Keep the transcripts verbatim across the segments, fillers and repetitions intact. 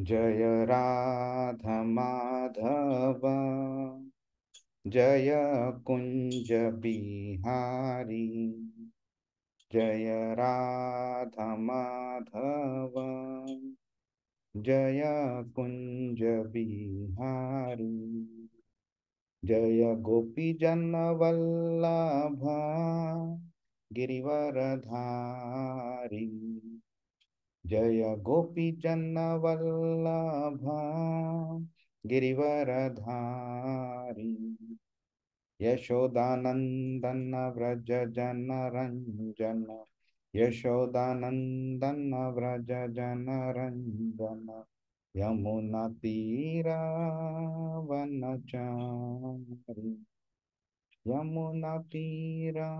जय राधा माधव जय कुंज बिहारी। जय राधा माधव जय कुंज बिहारी। जय गोपी जन वल्लभ गिरिवरधारी। जय गोपी जन वल्लभ गिरिवरधारी। यशोदानंदन व्रज जन रंजन। यशोदानंदन व्रज जन रंजन। यमुना तीरा वनचारी। यमुना तीरा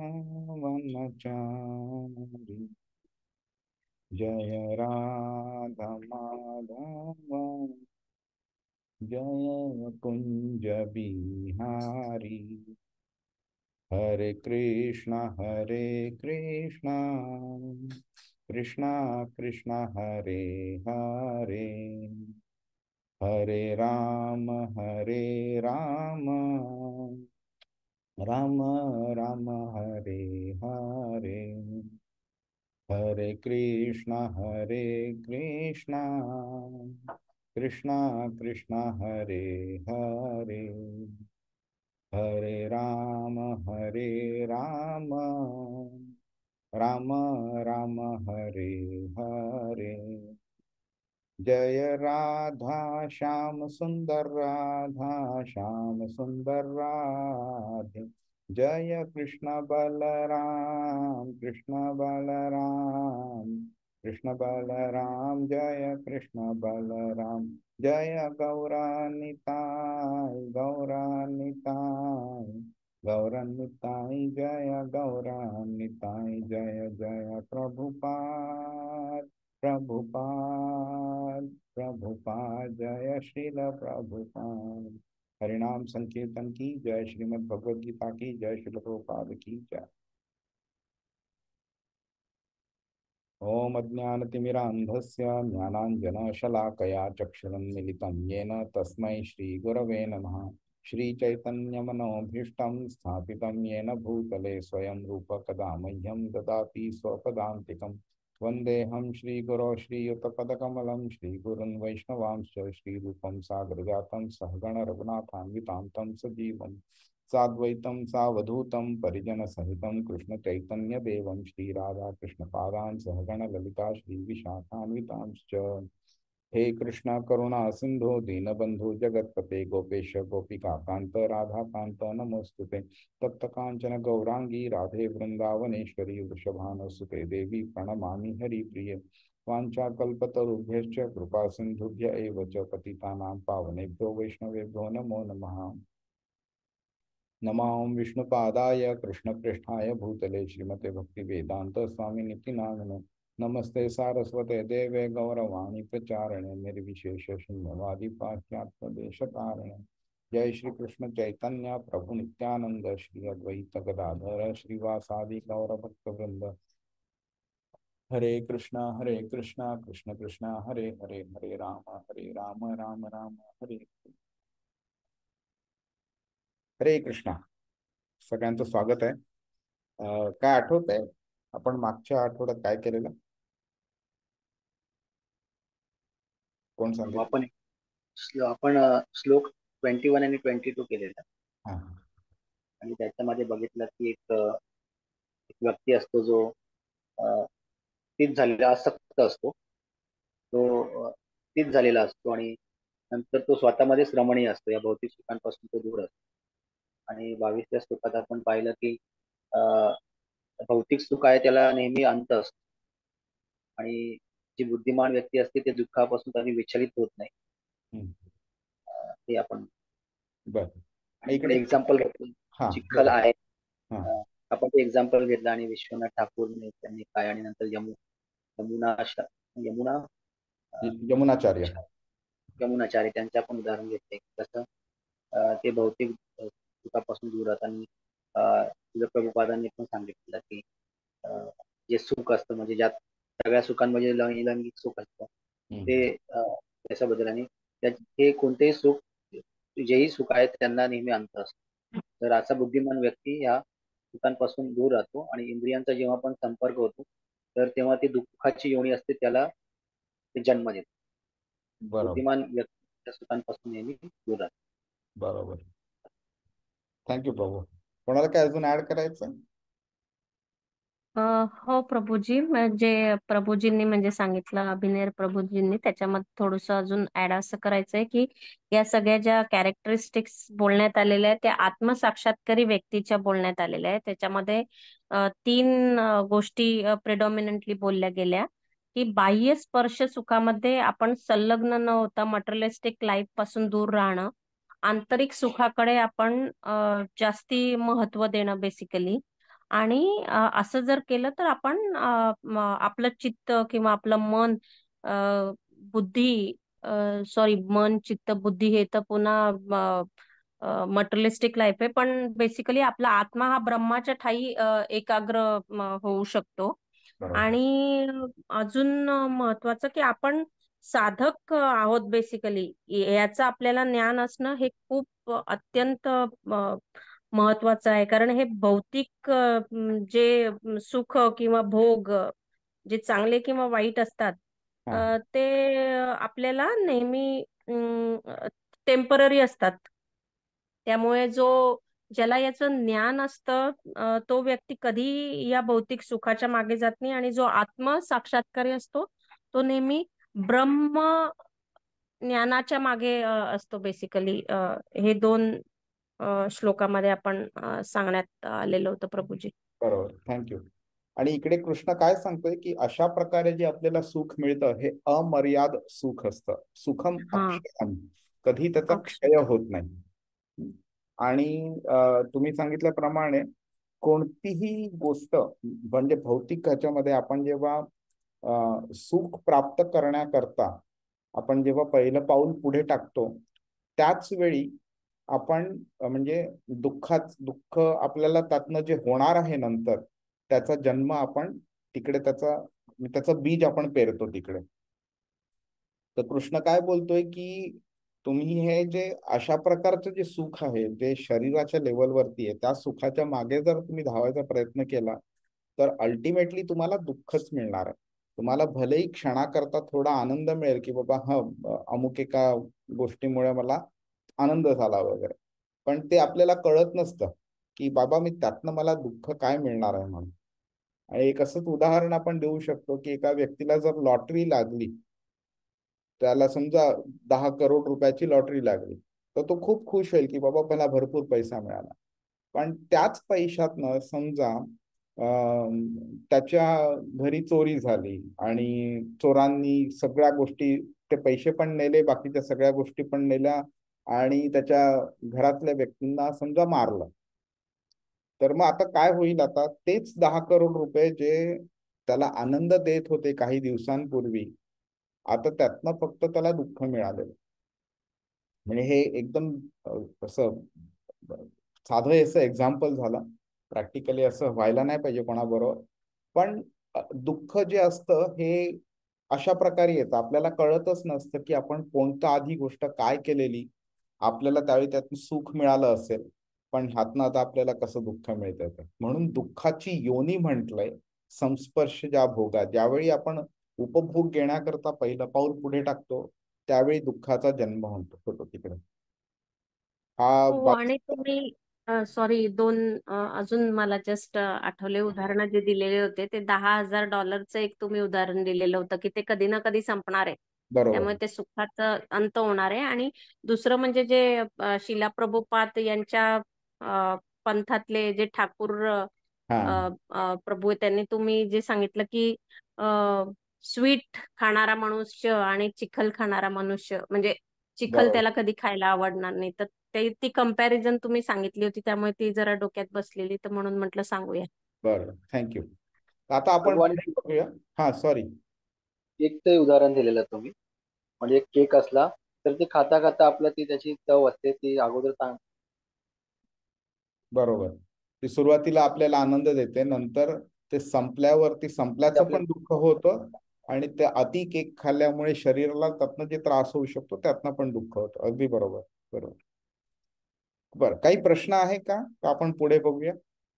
वनचारी। जय राधा माधव जय कुंज बिहारी। हरे कृष्णा हरे कृष्णा कृष्णा कृष्णा हरे हरे। हरे राम हरे राम राम राम हरे हरे। हरे कृष्णा हरे कृष्णा कृष्णा कृष्णा हरे हरे। हरे राम हरे राम राम राम हरे हरे। जय राधा श्याम सुंदर राधा श्याम सुंदर राधे। जय कृष्ण बलराम कृष्ण बलराम कृष्ण बलराम। जय कृष्ण बलराम। जय गौरानिताय गौरानिताय गौरानिताय। जय गौरानिताय। जय जय प्रभुपाद प्रभुपाद प्रभुपाद। जय श्रील प्रभुपाद। हरिनाम संकीर्तन की जय। श्रीमद् भगवद गीता की जय। श्रील प्रभुपाद की जय। ओम अज्ञानतिमिरान्धस्य ज्ञानाञ्जनशलाकया चक्षुरुन्मिलितं येन तस्मै श्रीगुरवे नमः। श्रीचैतन्यमनोभीष्टं स्थापितं येन भूतले स्वयं रूप कदा मह्यं ददाति स्वपदान्तिकम्। वन्देऽहं श्रीगुरो श्रीयुतपदकमलं श्रीगुरुन् वैष्णवांश्च श्रीरूपं साग्रजातं सहगण रघुनाथान्वितां तं सजीवम् साद्वैतं सावधूतं परिजनसहितं कृष्णचैतन्यदेवं श्रीराधाकृष्णपादान् सहगण ललिता श्रीविशाखान्वितांश्च। हे कृष्ण करुणा सिंधु दीनबंधु जगत्पते गोपेश गोपिकान्त राधाकान्त नमोस्तुते। तप्त कांचन गौरांगी राधे वृंदावनेश्वरी वृषभानुसुते देवी प्रणमामि हरिप्रिये। वाञ्छाकल्पतरुभ्यश्च कृपा सिन्धुभ्य एव च पतितानां पावनेभ्यो वैष्णवेभ्यो नमो नमः। नमो विष्णुपादाय कृष्णपृष्ठाय भूतले श्रीमते भक्तिवेदांत स्वामिनिति नामिने। नमस्ते सारस्वते देवे गौरवाणी प्रचारणे निर्विशेष शून्यवादी पाश्चात्यदेशतारिणे। जय श्री कृष्ण चैतन्य प्रभु नित्यानंद श्री अद्वैत गदाधर श्रीवासादि गौरभक्तवृंद। हरे कृष्णा हरे कृष्णा कृष्ण कृष्णा हरे हरे। हरे राम हरे राम राम राम हरे हरे। हरे कृष्णा। सगळ्यांचं स्वागत आहे। अं, काय आठवत आहे आपण मागच्या आठवड्यात काय केलेलं? कोण सांगेल? आपण श्लो- आपण अ, श्लोक ट्वेंटी वन आणि ट्वेंटी टू केलेला हा आणि त्याच्यामध्ये बघितलं की एक अ, एक व्यक्ती असतो जो अ, स्थित झालेला आसक्त असतो. तो अ, स्थित झालेला असतो आणि नंतर तो स्वतःमध्येच रमणीय असतो. या भौतिक सुखांपासून तो दूर असतो आणि बावीसच्या श्लोकात आपण पाहिलं की अ, भौतिक सुख आहे त्याला नेहमी अंत असतो आणि जी बुद्धिमान व्यक्ती असते ते दुःखापासून कधी विचलित होत नाही. हम्म, अ, हे आपण बर. आणि आपण इकडे एक्झाम्पल घेतलं हा चिखल बोला. आहे. हा अ, आपण ते एक्झाम्पल घेतलं आणि विश्वनाथ ठाकूरने त्यांनी काय आणि नंतर यमु यमुना शा- यमुना अ, य- यमुनाचार्य. यमुनाचार्य त्यांचे आपण उदाहरण घेतले कसं अ, ते भौतिक अ, सुखापासून दूर राहतात आणि अ, तुझ्या प्रभुपादांनी पण सांगितलं की अ, जे सुख असतं म्हणजे ज्यात सगळ्या सुखांमध्ये लैंगिक सुख असतं हम्म, ते अ, त्याच्याबद्दल. आणि त्या- हे कोणतेही सुख, जेही सुख आहे त्यांना नेहमी अंत असतो. तर असा बुद्धिमान व्यक्ती ह्या सुखांपासून दूर राहतो, आणि इंद्रियांचा जेव्हा पण संपर्क होतो तर तेव्हा ती दुःखाची योनी असते, त्याला ते जन्म देते. बरोबर. बुद्धिमान व्यक्ती त्या सुखांपासून नेहमी दूर राहतो. बरोबर. थँक्यू प्रभू. कोणाला काय अजून ऍड करायचं? अ, हो प्रभूजी, म्हणजे प्रभूजींनी म्हणजे सांगितलं, अभिनय प्रभूजींनी त्याच्यामध्ये थोडंसं अजून ऍड असं करायचंय की या सगळ्या ज्या कॅरेक्टरिस्टिक्स बोलण्यात आलेल्या आहेत त्या आत्मसाक्षात्कारी व्यक्तीच्या बोलण्यात आलेल्या आहेत. त्याच्यामध्ये अ, तीन अ, गोष्टी प्रिडॉमिनंटली बोलल्या गेल्या की बाह्य स्पर्श सुखामध्ये आपण संलग्न न होता मटेरियलिस्टिक लाईफ पासून दूर राहणं, आंतरिक सुखाकडे आपण अ, जास्ती महत्व देणं बेसिकली. आणि अ, असं जर केलं तर आपण अ, म- आपलं चित्त किंवा आपलं मन, अ, बुद्धी, सॉरी मन चित्त बुद्धी हे तर पुन्हा मटेरियलिस्टिक लाईफ आहे, पण बेसिकली आपला आत्मा हा ब्रह्माच्या ठाई अ, एकाग्र म, होऊ शकतो. बरोबर. आणि अजून महत्वाचं की आपण साधक आहोत बेसिकली, याचं आपल्याला ज्ञान असणं हे खूप अत्यंत महत्वाचं आहे. कारण हे भौतिक अ, म, जे सुख किंवा भोग जे चांगले किंवा वाईट असतात, हा. अ, ते आपल्याला नेहमी टेम्पररी असतात. त्यामुळे जो ज्याला याचं ज्ञान असतं, अ, तो व्यक्ती कधी या भौतिक सुखाच्या मागे जात नाही, आणि जो आत्म साक्षात्कारी असतो तो नेहमी ब्रह्म ज्ञानाच्या मागे अ, असतो बेसिकली. हे दोन अ, श्लोकामध्ये आपण अ, सांगण्यात आलेलं होतं प्रभूजी. बरोबर. थँक्यू. आणि इकडे कृष्ण काय सांगतोय की अशा प्रकारे जे आपल्याला सुख मिळतं हे अमर्याद सुख असतं. सुखम हा. अक्षयम. कधी त्याचा अक्षय. क्षय होत नाही. आणि अ, तुम्ही सांगितल्याप्रमाणे कोणतीही गोष्ट म्हणजे भौतिक ह्याच्यामध्ये आपण जेव्हा अ, सुख प्राप्त करण्याकरता आपण जेव्हा पहिलं पाऊल पुढे टाकतो त्याच वेळी आपण अ, म्हणजे दुःखात दुःख आपल्याला त्यातनं जे होणार आहे नंतर त्याचा जन्म आपण तिकडे त्याचा त्याचं बीज आपण पेरतो तिकडे. तर कृष्ण काय बोलतोय की तुम्ही हे जे अशा प्रकारचं जे सुख आहे जे शरीराच्या लेवलवरती आहे त्या सुखाच्या मागे जर तुम्ही धावायचा प्रयत्न केला तर अल्टिमेटली तुम्हाला दुःखच मिळणार आहे. तुम्हाला भलेही क्षणाकरता थोडा आनंद मिळेल की बाबा हा अमुक एका गोष्टीमुळे मला आनंद झाला वगैरे, पण ते आपल्याला कळत नसतं की बाबा मी त्यातनं मला दुःख काय मिळणार आहे म्हणून. आणि एक असंच उदाहरण आपण देऊ शकतो की एका व्यक्तीला जर लॉटरी लागली, त्याला समजा दहा करोड रुपयाची लॉटरी लागली, तर तो खूप खुश होईल की बाबा मला भरपूर पैसा मिळाला. पण त्याच पैशातनं समजा अं, त्याच्या घरी चोरी झाली आणि चोरांनी सगळ्या गोष्टी, ते पैसे पण नेले, बाकीच्या सगळ्या गोष्टी पण नेल्या आणि त्याच्या घरातल्या व्यक्तींना समजा मारलं, तर मग आता काय होईल? आता तेच दहा करोड रुपये जे त्याला आनंद देत होते काही दिवसांपूर्वी, आता त्यातनं फक्त त्याला दुःख मिळालेलं. म्हणजे हे एकदम अ, असं अ, साधं असं एक्झाम्पल झालं. प्रॅक्टिकली असं व्हायला नाही पाहिजे कोणाबरोबर. पण अ, दुःख जे असतं हे अशा प्रकारे येतं, आपल्याला कळतच नसतं की आपण कोणतं आधी गोष्ट काय केलेली, आपल्याला त्यावेळी त्यातून सुख मिळालं असेल, पण ह्यातनं आता आपल्याला कसं दुःख मिळतं ते. म्हणून दुःखाची योनी म्हटलंय संस्पर्श ज्या भोगात. ज्यावेळी आपण उपभोग घेण्याकरता पहिलं पाऊल पुढे टाकतो त्यावेळी दुःखाचा जन्म होतो होतो तिकडे. हा हो, बाब. आणि तुम्ही सॉरी दोन अ, अजून मला जस्ट आठवले उदाहरण जे दिलेले होते, ते दहा हजार डॉलरचं एक तुम्ही उदाहरण दिलेलं होतं की ते कधी ना कधी संपणार आहे, बरोबर. त्यामुळे ते सुखाचं अंत होणार आहे. आणि दुसरं म्हणजे जे अ, शिला प्रभुपाद यांच्या अ, पंथातले जे ठाकूर हा. अ, अ, प्रभू आहेत, त्यांनी तुम्ही जे सांगितलं की स्वीट खाणारा मनुष्य आणि चिखल खाणारा मनुष्य, म्हणजे चिखल बरोबर. त्याला कधी खायला आवडणार नाही, तर ते ती कंपॅरिझन तुम्ही सांगितली होती, त्यामुळे ती जरा डोक्यात बसलेली, तर म्हणून म्हटलं सांगूया. बरं. थँक्यू. आता आपण प्रभू, आणि पुढे बघूया. हा, सॉरी. केकचं उदाहरण दिलेलं तुम्ही. म्हणजे एक केक असला तर ते खाता खाता आपलं ती त्याची चव असते ती अगोदर चांग बरोबर. ती सुरुवातीला आपल्याला आनंद देते, नंतर ते संपल्यावरती ते संपल्याचं आपल्या पण दुःख होतं आणि त्या अति केक खाल्ल्यामुळे शरीराला त्यातनं जे त्रास होऊ शकतो त्यातनं पण दुःख होतं. अगदी बरोबर. बरोबर. बरं, काही प्रश्न आहे का? का आपण पुढे बघूया?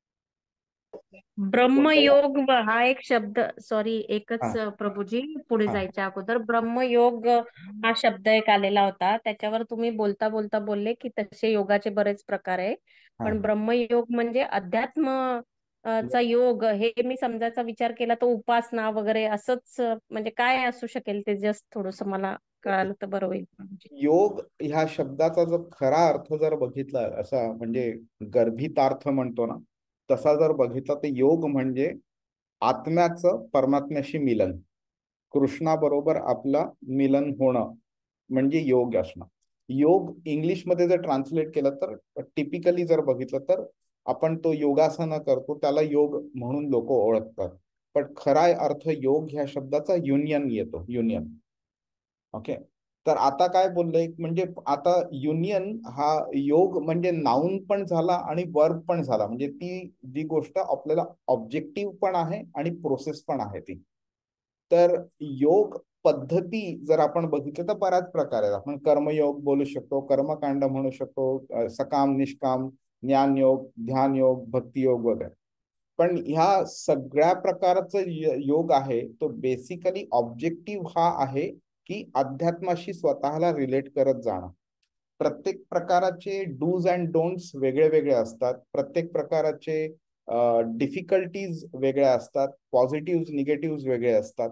ब्रह्मयोग हा एक शब्द, सॉरी एकच हा प्रभूजी, पुढे हा जायच्या अगोदर ब्रह्मयोग हा शब्द एक आलेला होता. त्याच्यावर तुम्ही बोलता बोलता बोलले की तसे योगाचे बरेच प्रकार आहे, हा पण ब्रह्मयोग म्हणजे अध्यात्म अ, चा योग हे मी समजायचा विचार केला तर उपासना वगैरे असंच, म्हणजे काय असू शकेल ते जस्ट थोडस मला कळालं तर बरं होईल प्रभूजी. योग ह्या शब्दाचा जर खरा अर्थ जर बघितला, असा म्हणजे गर्भितार्थ म्हणतो ना, तसा जर बघितला तर योग म्हणजे आत्म्याचं परमात्म्याशी मिलन, कृष्णाबरोबर आपलं मिलन होणं म्हणजे योग असणं. योग इंग्लिशमध्ये जर ट्रान्सलेट केलं तर टिपिकली जर बघितलं तर आपण तो योगासना करतो त्याला योग म्हणून लोक ओळखतात, पण खरा अर्थ योग ह्या शब्दाचा युनियन येतो, युनियन. ओके. तर आता काय बोललंय म्हणजे आता युनियन हा योग म्हणजे नाउन पण झाला आणि वर्ब पण झाला, म्हणजे ती जी गोष्ट आपल्याला ऑब्जेक्टिव्ह पण आहे आणि प्रोसेस पण आहे ती. तर योग पद्धती जर आपण बघितलं तर बऱ्याच प्रकार आहेत. आपण कर्मयोग बोलू शकतो, कर्मकांड म्हणू शकतो, सकाम निष्काम, ज्ञानयोग, ध्यान योग, भक्ती योग वगैरे. पण ह्या सगळ्या प्रकारचा योग आहे तो बेसिकली ऑब्जेक्टिव्ह हा आहे की अध्यात्माशी स्वतःला रिलेट करत जाणं. प्रत्येक प्रकाराचे डूज अँड डोंट्स वेगळे वेगळे असतात, प्रत्येक प्रकाराचे डिफिकल्टीज वेगळ्या असतात, पॉझिटिव्ह निगेटिव्ह वेगळे असतात.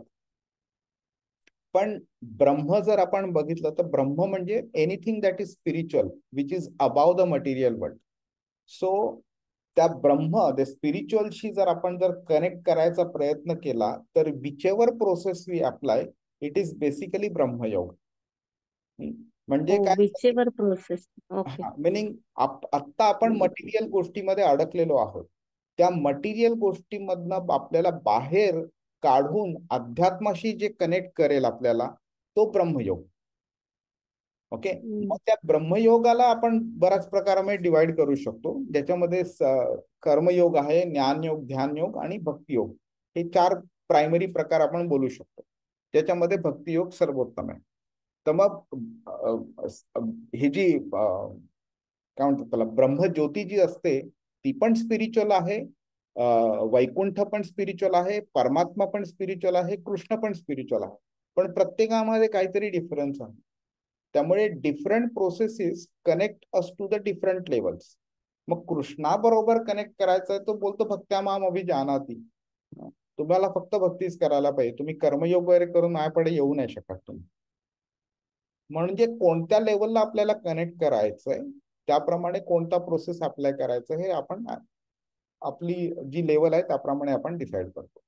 पण ब्रह्म जर आपण बघितलं तर ब्रह्म म्हणजे anything that is spiritual which is above the material world. So त्या ब्रह्म द स्पिरिच्युअलशी जर आपण जर कनेक्ट करायचा प्रयत्न केला तर which ever process we apply it is basically ब्रह्मयोग. म्हणजे हो, काय, विचेवर प्रोसेस. ओके. हा मिनिंग आत्ता आपण मटेरियल गोष्टीमध्ये अडकलेलो आहोत, त्या मटेरियल गोष्टीमधनं आपल्याला बाहेर काढून अध्यात्माशी जे कनेक्ट करेल आपल्याला तो ब्रह्मयोग. ओके. मग त्या ब्रह्मयोगाला आपण बऱ्याच प्रकारामध्ये डिवाइड करू शकतो, ज्याच्यामध्ये कर्मयोग आहे, ज्ञानयोग, ध्यानयोग आणि भक्तियोग, हे चार प्रायमरी प्रकार आपण बोलू शकतो, ज्याच्यामध्ये भक्तियोग सर्वोत्तम आहे. तर मग ही जी काय म्हणतात त्याला ब्रह्मज्योती जी असते ती पण स्पिरिच्युअल आहे, वैकुंठ पण स्पिरिच्युअल आहे, परमात्मा पण स्पिरिच्युअल आहे, कृष्ण पण स्पिरिच्युअल आहे, पण प्रत्येकामध्ये काहीतरी डिफरन्स आहे. त्यामुळे different processes connect us to the different levels. मग कृष्णाबरोबर कनेक्ट करायचं आहे तो बोलतो भक्त्या माम अभिजानाती, तुम्हाला फक्त भक्तीच करायला पाहिजे, तुम्ही कर्मयोग वगैरे करून माझ्याकडे येऊ नाही शकत तुम्ही. म्हणजे कोणत्या लेवलला आपल्याला कनेक्ट करायचंय त्याप्रमाणे कोणता प्रोसेस अप्लाय करायचं हे आपण आपली जी लेवल आहे त्याप्रमाणे आपण डिसाइड करतो.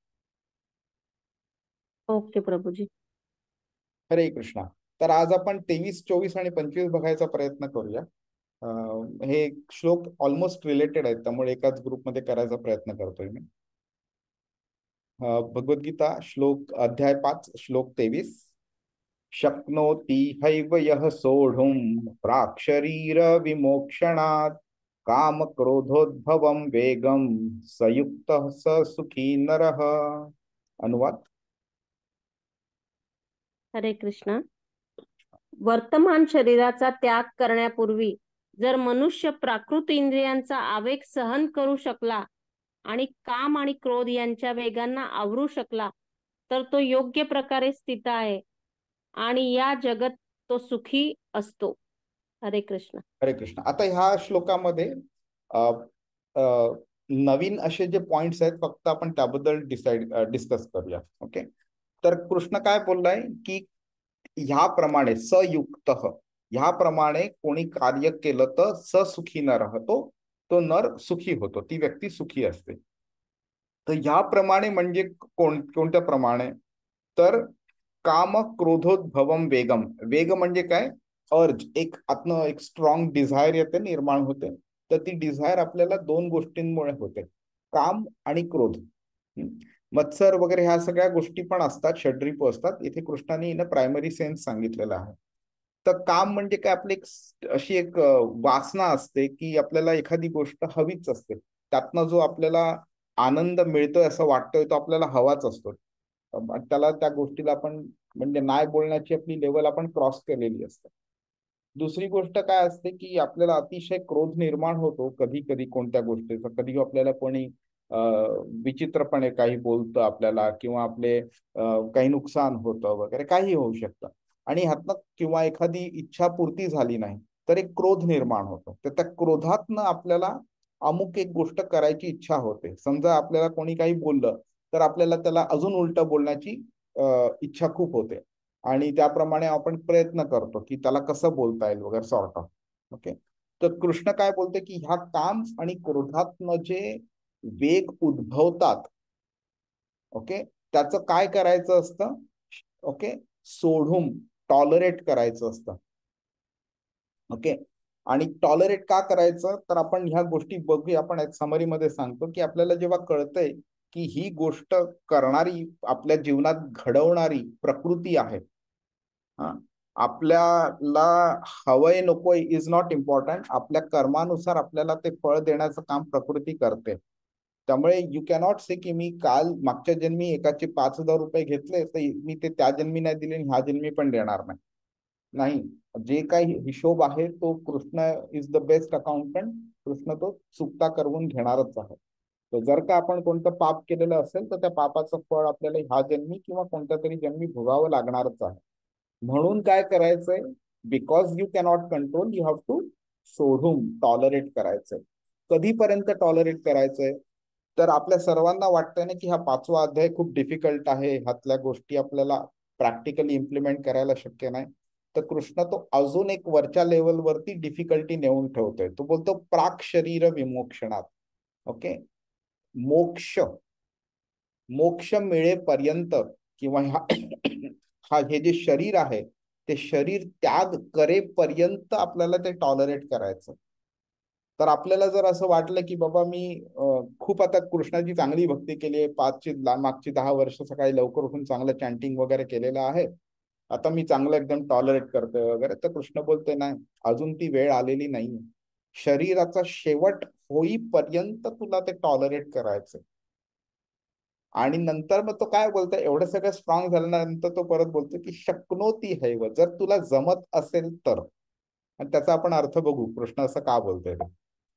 ओके प्रभूजी. हरे कृष्णा. तर आज आपण तेवीस, चोवीस आणि पंचवीस बघायचा प्रयत्न करूया. हे श्लोक ऑलमोस्ट रिलेटेड आहेत, त्यामुळे एकाच ग्रुपमध्ये करायचा प्रयत्न करतोय मी. भगवद्गीता श्लोक अध्याय पाच श्लोक तेवीस. शक्नोति हैव यः सोढुं प्राक्शरीर विमोक्षणात् काम क्रोधोद्भवं वेगम सयुक्तः स सुखी नरः. अनुवाद. हरे कृष्ण. वर्तमान शरीराचा त्याग करण्यापूर्वी जर मनुष्य प्राकृत इंद्रियांचा आवेग सहन करू शकला आणि काम आणि क्रोध यांच्या वेगांना आवरू शकला तर तो योग्य प्रकारे स्थित आहे आणि या जगत तो सुखी असतो. हरे कृष्ण. हरे कृष्ण. आता ह्या श्लोकामध्ये नवीन असे जे पॉइंट्स आहेत फक्त आपण त्याबद्दल डिसाइड डिस्कस करूया. ओके. तर कृष्ण काय बोललाय की ह्याप्रमाणे सयुक्त, ह्याप्रमाणे कोणी कार्य केलं तर ससुखी न राहतो, तो नर सुखी होतो, ती व्यक्ती सुखी असते. तर ह्याप्रमाणे म्हणजे कोण कोणत्या प्रमाणे, तर काम क्रोधोद्भवम वेगम. वेग म्हणजे काय, अर्ज, एक आतनं एक स्ट्रॉंग डिझायर येते, निर्माण होते. तर ती डिझायर आपल्याला दोन गोष्टींमुळे होते, काम आणि क्रोध. मत्सर वगैरे ह्या सगळ्या गोष्टी पण असतात, षड्रिप असतात. इथे कृष्णाने इन प्रायमरी सेन्स सांगितलेला आहे. तर काम म्हणजे काय, आपली एक अशी एक वासना असते की आपल्याला एखादी गोष्ट हवीच असते, त्यातनं जो आपल्याला आनंद मिळतोय असं वाटतोय तो आपल्याला हवाच असतो. त्याला त्या गोष्टीला आपण म्हणजे नाही बोलण्याची आपली लेवल आपण क्रॉस केलेली असते. दुसरी गोष्ट काय असते की आपल्याला अतिशय क्रोध निर्माण होतो कधी कधी कोणत्या गोष्टीचा. कधी आपल्याला कोणी विचित्रपणे काही बोलतं आपल्याला, किंवा आपले काही नुकसान होतं वगैरे, काही होऊ शकतं. आणि ह्यातनं किंवा एखादी इच्छा पूर्ती झाली नाही तर एक क्रोध निर्माण होतो. तर त्या क्रोधातनं आपल्याला अमुक एक गोष्ट करायची इच्छा होते. समजा आपल्याला कोणी काही बोललं तर आपल्याला त्याला अजून उलट बोलण्याची इच्छा खूप होते, आणि त्याप्रमाणे आपण प्रयत्न करतो की त्याला कसं बोलता येईल वगैरे, सॉर्ट ऑफ. ओके. तर कृष्ण काय बोलते की ह्या काम आणि क्रोधातनं जे वेग उद्भवतात, ओके, त्याचं काय करायचं असतं? ओके, सोडून टॉलरेट करायचं असतं. ओके. आणि टॉलरेट का करायचं, तर आपण ह्या गोष्टी बघूया. आपण एक समरी मध्ये सांगतो की आपल्याला जेव्हा कळतंय की ही गोष्ट करणारी, आपल्या जीवनात घडवणारी प्रकृती आहे, हा, आपल्याला हवंय नकोय इज नॉट इम्पॉर्टंट. आपल्या कर्मानुसार आपल्याला ते फळ देण्याचं काम प्रकृती करते. त्यामुळे यू कॅनॉट से की मी काल मागच्या जन्मी एकाचे पाच हजार रुपये घेतले तर मी ते त्या जन्मी नाही दिले, ह्या जन्मी पण देणार नाही. नाही, जे काही हिशोब आहे तो Krishna is the best accountant. Krishna तो चुकता करवून घेणारच आहे. तर जर का आपण कोणतं पाप केलेलं असेल तर त्या पापाचं फळ आपल्याला ह्या जन्मी किंवा कोणत्या तरी जन्मी भोगावं लागणारच आहे. म्हणून काय करायचंय, because you cannot control, you have to सोडून टॉलरेट करायचंय. कधीपर्यंत टॉलरेट करायचंय, तर आपल्या सर्वांना वाटतंय ना की हा पाचवा अध्याय खूप डिफिकल्ट आहे, ह्यातल्या गोष्टी आपल्याला प्रॅक्टिकली इम्प्लिमेंट करायला शक्य नाही. तर कृष्ण तो अजून एक वरच्या लेवलवरती डिफिकल्टी नेऊन ठेवतोय. तो बोलतो प्राक शरीर विमोक्षणात. ओके, मोक्ष मोक्ष मिळेपर्यंत, किंवा हा हा हे जे शरीर आहे ते शरीर त्याग करेपर्यंत आपल्याला ते टॉलरेट करायचं. तर आपल्याला जर असं वाटलं की बाबा मी खूप आता कृष्णाची चांगली भक्ती केली आहे, पाचची मागची दहा वर्ष सकाळी लवकर उठून चांगलं चॅन्टिंग वगैरे केलेलं आहे, आता मी चांगलं एकदम टॉलरेट करतोय वगैरे, तर कृष्ण बोलतोय नाही, अजून ती वेळ आलेली नाही. शरीराचा शेवट होईपर्यंत तुला ते टॉलरेट करायचं. आणि नंतर मग तो काय बोलतोय, एवढं सगळं स्ट्रॉंग झाल्यानंतर तो परत बोलतो की शक्नोती हैव, जर तुला जमत असेल तर. आणि त्याचा आपण अर्थ बघू, कृष्ण असं का बोलतोय ते.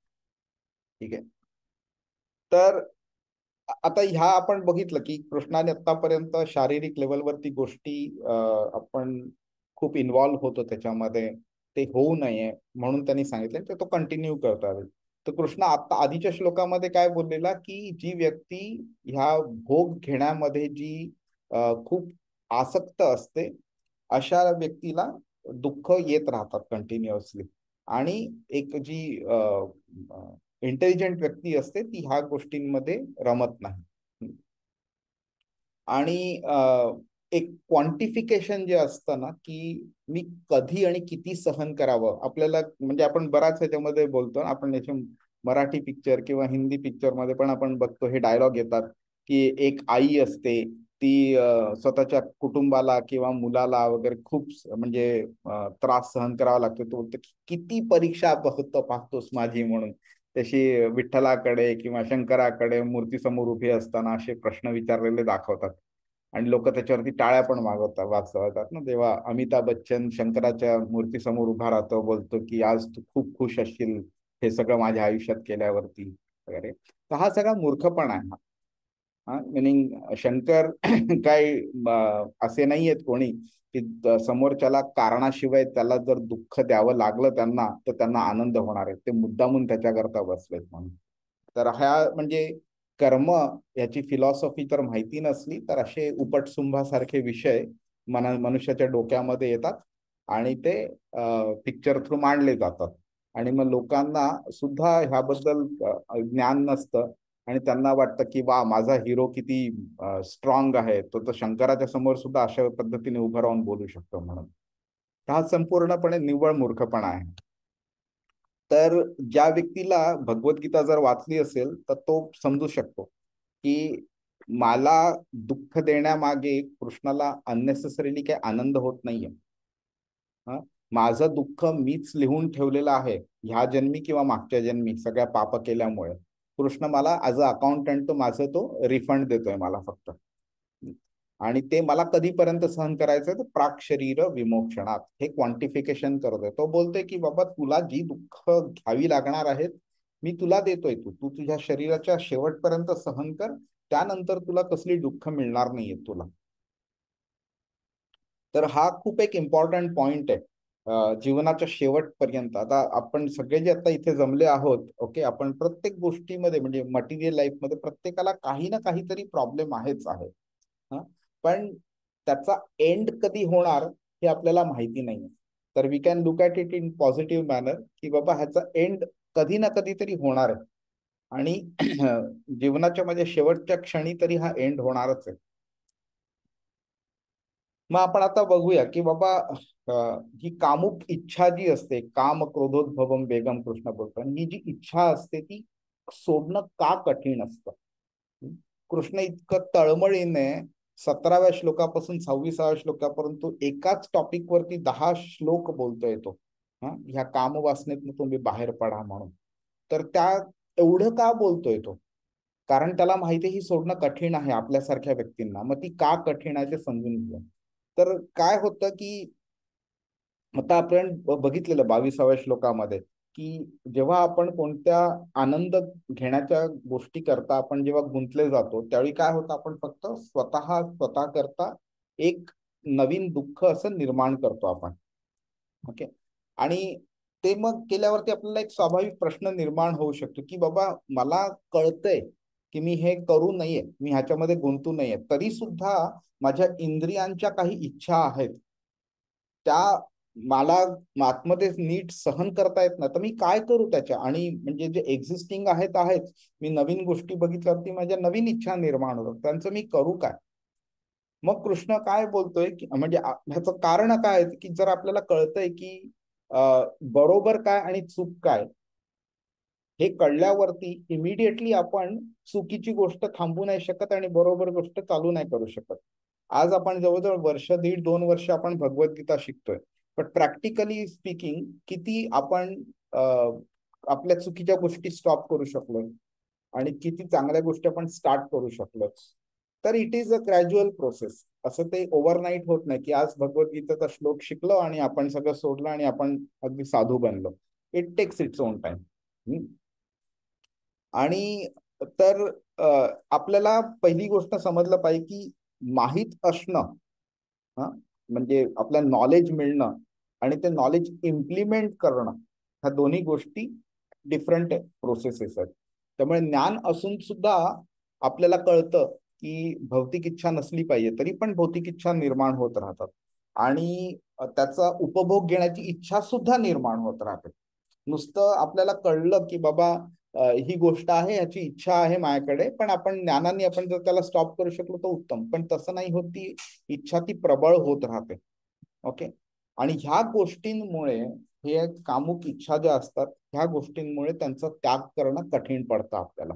ठीक आहे. तर आता ह्या आपण बघितलं की कृष्णाने आतापर्यंत शारीरिक लेवलवरती गोष्टी आपण खूप इन्व्हॉल्व्ह होतो त्याच्यामध्ये, ते होऊ नये म्हणून त्यांनी सांगितलं तर तो कंटिन्यू करता येईल. तर कृष्ण आता आधीच्या श्लोकामध्ये काय बोललेला की जी व्यक्ती ह्या भोग घेण्यामध्ये जी खूप आसक्त असते, अशा व्यक्तीला दुःख येत राहतात कंटिन्युअसली. आणि एक जी इंटेलिजंट व्यक्ती असते ती ह्या गोष्टींमध्ये रमत नाही. आणि एक क्वांटिफिकेशन जे असतं ना की मी कधी आणि किती सहन करावं, आपल्याला म्हणजे आपण बराच ह्याच्यामध्ये बोलतो, आपण याच्या मराठी पिक्चर किंवा हिंदी पिक्चर मध्ये पण आपण बघतो हे डायलॉग येतात की एक आई असते, ती स्वतःच्या कुटुंबाला किंवा मुलाला वगैरे खूप म्हणजे त्रास सहन करावा लागतो. तो बोलतो किती परीक्षा बघतो पाहतोस माझी म्हणून. तशी विठ्ठलाकडे किंवा शंकराकडे मूर्ती समोर उभी असताना असे प्रश्न विचारलेले दाखवतात, आणि लोक त्याच्यावरती टाळ्या पण मागवतात, वाजवतात ना. तेव्हा अमिताभ बच्चन शंकराच्या मूर्ती समोर उभा राहतो, बोलतो की आज तू खूप खुश असशील हे सगळं माझ्या आयुष्यात केल्यावरती वगैरे. तर हा सगळा मूर्खपणा आहे. हा, मिनिंग शंकर काय असे नाही आहेत कोणी की समोरच्याला कारणाशिवाय त्याला जर दुःख द्यावं लागलं त्यांना तर त्यांना आनंद होणार आहे, ते मुद्दामून त्याच्याकरता बसलेत म्हणून. तर ह्या म्हणजे कर्म याची फिलॉसॉफी तर माहिती नसली तर असे उपटसुंभासारखे विषय मना मनुष्याच्या डोक्यामध्ये येतात आणि ते पिक्चर थ्रू मांडले जातात. आणि मग लोकांना सुद्धा ह्याबद्दल ज्ञान नसतं आणि त्यांना वाटतं की वा माझा हिरो किती स्ट्रॉंग आहे, तो तर शंकराच्या समोर सुद्धा अशा पद्धतीने उभं राहून बोलू शकतो म्हणून. हा संपूर्णपणे निव्वळ मूर्खपणा आहे. तर ज्या व्यक्तीला भगवद्गीता जर वाचली असेल तर तो समजू शकतो की मला दुःख देण्यामागे कृष्णाला अननेसेसरीली काही आनंद होत नाहीये. हा, माझं दुःख मीच लिहून ठेवलेलं आहे ह्या जन्मी किंवा मागच्या जन्मी सगळ्या पाप केल्यामुळे. कृष्ण मला ऍज अ अकाउंटंट तो माझं तो रिफंड देतोय मला फक्त. आणि ते मला कधीपर्यंत सहन करायचं, तर प्राक शरीर विमोक्षणात हे क्वांटिफिकेशन करतोय. तो बोलतोय की बाबा तुला जी दुःख घ्यावी लागणार आहेत मी तुला देतोय, तू तू तुझ्या शरीराच्या शेवटपर्यंत सहन कर, त्यानंतर तुला कसली दुःख मिळणार नाहीये तुला. तर हा खूप एक इम्पॉर्टंट पॉइंट आहे जीवनाच्या शेवटपर्यंत. आता आपण सगळे जे आता इथे जमले आहोत, ओके, आपण प्रत्येक गोष्टीमध्ये म्हणजे मटेरियल लाईफ मध्ये प्रत्येकाला काही ना काहीतरी प्रॉब्लेम आहेच आहे. पण त्याचा एंड कधी होणार हे आपल्याला माहिती नाही. तर we can look at it in positive manner की बाबा ह्याचा एंड कधी ना कधीतरी होणार आहे आणि जीवनाच्या म्हणजे शेवटच्या क्षणी तरी हा एंड होणारच आहे. मग आपण आता बघूया की बाबा ही कामुक इच्छा जी असते, काम क्रोधोद्भवम वेगम कृष्ण बोलतो, ही जी इच्छा असते ती सोडणं का कठीण असतं. कृष्ण इतकं तळमळीने सतराव्या श्लोकापासून सव्वीसाव्या श्लोकापर्यंत एकाच टॉपिक वरती दहा श्लोक बोलतोय तो, हा ह्या कामवासनेतून तुम्ही बाहेर पडा म्हणून. तर त्या एवढं का बोलतोय तो, कारण त्याला माहिती ही सोडणं कठीण आहे आपल्यासारख्या व्यक्तींना. मग ती का कठीण आहे ते समजून घेऊ. तर काय होतं की आता आपण बघितलेलं बावीसाव्या श्लोकामध्ये की जेव्हा आपण कोणत्या आनंद घेण्याच्या गोष्टी करता आपण जेव्हा गुंतले जातो त्यावेळी काय होतं, आपण फक्त स्वतः स्वतः करता एक नवीन दुःख असं निर्माण करतो आपण. ओके, आणि ते मग केल्यावरती आपल्याला एक स्वाभाविक प्रश्न निर्माण होऊ शकतो की बाबा मला कळतंय की मी हे करू नये, मी ह्याच्यामध्ये गुंतू नये, तरी सुद्धा माझ्या इंद्रियांच्या काही इच्छा आहेत त्या मला आतमध्ये नीट सहन करता येत ना, तर मी काय करू त्याच्या. आणि म्हणजे जे एक्झिस्टिंग आहेत आहेत मी नवीन गोष्टी बघितल्यावरती माझ्या नवीन इच्छा निर्माण होतात, त्यांचं मी करू काय. मग कृष्ण काय बोलतोय की म्हणजे ह्याचं कारण काय की जर आपल्याला कळतंय की बरोबर काय आणि चूक काय हे कळल्यावरती इमिडिएटली आपण चुकीची गोष्ट थांबू नाही शकत आणि बरोबर गोष्ट चालू नाही करू शकत. आज आपण जवळजवळ वर्ष दीड दोन वर्ष आपण भगवद्गीता शिकतोय, पण प्रॅक्टिकली स्पीकिंग किती आपण आपल्या चुकीच्या गोष्टी स्टॉप करू शकलो आणि किती चांगल्या गोष्टी आपण स्टार्ट करू शकलो. तर it is a gradual process. असं ते ओव्हरनाईट होत नाही की आज भगवद्गीतेचा श्लोक शिकलो आणि आपण सगळं सोडलं आणि आपण अगदी साधू बनलो. It takes its own time. आणि तर आपल्याला पहिली गोष्ट समजलं पाहिजे की माहीत असणं, हा म्हणजे आपल्या नॉलेज मिळणं आणि ते नॉलेज इम्प्लिमेंट करणं, ह्या दोन्ही गोष्टी डिफरंट प्रोसेसेस आहेत. त्यामुळे ज्ञान असून सुद्धा आपल्याला कळतं की भौतिक इच्छा नसली पाहिजे, तरी पण भौतिक इच्छा निर्माण होत राहतात आणि त्याचा उपभोग घेण्याची इच्छा सुद्धा निर्माण होत राहते. नुसतं आपल्याला कळलं की बाबा ही गोष्ट आहे, याची इच्छा आहे माझ्याकडे, पण आपण ज्ञानाने आपण जर त्याला स्टॉप करू शकलो तर उत्तम, पण तसं नाही होत. ती इच्छा ती प्रबळ होत राहते. ओके, आणि ह्या गोष्टींमुळे हे कामुक इच्छा ज्या असतात ह्या गोष्टींमुळे त्यांचा त्याग करणं कठीण पडतं आपल्याला.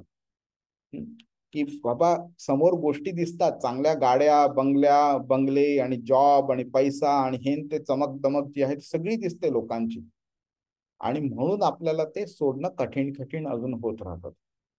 की बाबा समोर गोष्टी दिसतात, चांगल्या गाड्या, बंगल्या बंगले आणि जॉब आणि पैसा आणि हेन ते चमक दमक जी आहे सगळी दिसते लोकांची, आणि म्हणून आपल्याला ते सोडणं कठीण कठीण अजून होत राहतात.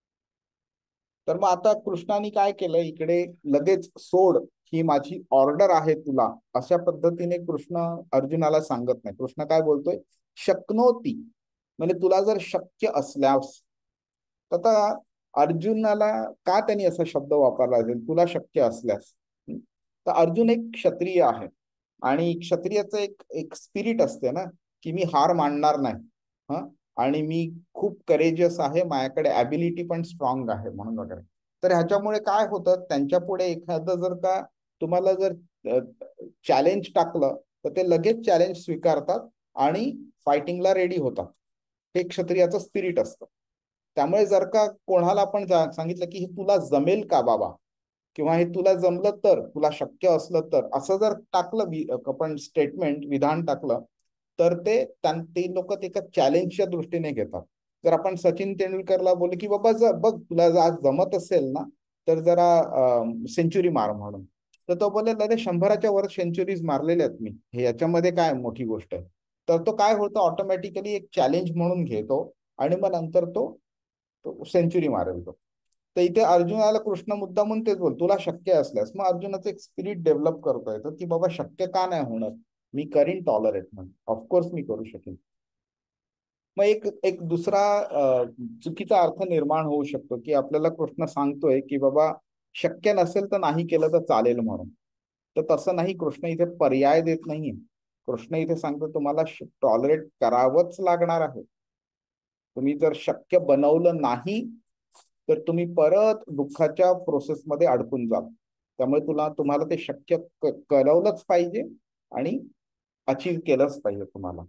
तर मग आता कृष्णाने काय केलं, इकडे लगेच सोड, ही माझी ऑर्डर आहे तुला, अशा पद्धतीने कृष्ण अर्जुनाला सांगत नाही. कृष्ण काय बोलतोय, शक्नोती, म्हणजे तुला जर शक्य असल्यास. आता अर्जुनाला का त्यांनी असा शब्द वापरला असेल, तुला शक्य असल्यास. तर अर्जुन एक क्षत्रिय आहे आणि क्षत्रियाचं एक एक स्पिरिट असते ना की मी हार मानणार नाही, हा आणि मी खूप करेजियस आहे, माझ्याकडे ॲबिलिटी पण स्ट्रॉंग आहे म्हणून वगैरे. तर ह्याच्यामुळे काय होतं, त्यांच्या पुढे एखादं जर का तुम्हाला जर चॅलेंज टाकलं तर ते लगेच चॅलेंज स्वीकारतात आणि फायटिंगला रेडी होतात. हे क्षत्रियाचं स्पिरिट असतं. त्यामुळे जर का कोणाला आपण सांगितलं की हे तुला जमेल का बाबा, किंवा हे तुला जमलं तर, तुला शक्य असलं तर, असं जर टाकलं आपण स्टेटमेंट, विधान टाकलं, तर ते ते लोक ते एका चॅलेंजच्या दृष्टीने घेतात. जर आपण सचिन तेंडुलकरला बोललो की बाबा जर बघ तुला आज जमत असेल ना तर जरा सेंचुरी मार म्हणून, तर तो बोलेल अरे शंभराच्या वर सेंचुरीज मारलेल्या आहेत मी, हे याच्यामध्ये काय मोठी गोष्ट आहे. तर तो काय होतं, ऑटोमॅटिकली एक चॅलेंज म्हणून घेतो आणि मग नंतर तो सेंचुरी मारेल तो. तर इथे अर्जुनाला कृष्ण मुद्दामून तेच बोल, तुला शक्य असल्यास. मग अर्जुनाचं एक स्पिरिट डेव्हलप करता येतं की बाबा शक्य का नाही होणार, मी करीन टॉलरेट, म्हणून ऑफकोर्स मी करू शकेन. मग एक एक दुसरा चुकीचा अर्थ निर्माण होऊ शकतो की आपल्याला कृष्ण सांगतोय की बाबा शक्य नसेल तर नाही केलं तर चालेल म्हणून. तर तसं नाही, कृष्ण इथे पर्याय देत नाहीये. कृष्ण इथे सांगतो तुम्हाला टॉलरेट करावंच लागणार आहे. तुम्ही जर शक्य बनवलं नाही तर तुम्ही परत दुःखाच्या प्रोसेसमध्ये अडकून जाल. त्यामुळे तुला तुम्हाला ते शक्य करवलंच पाहिजे आणि अचीव केलंच पाहिजे तुम्हाला.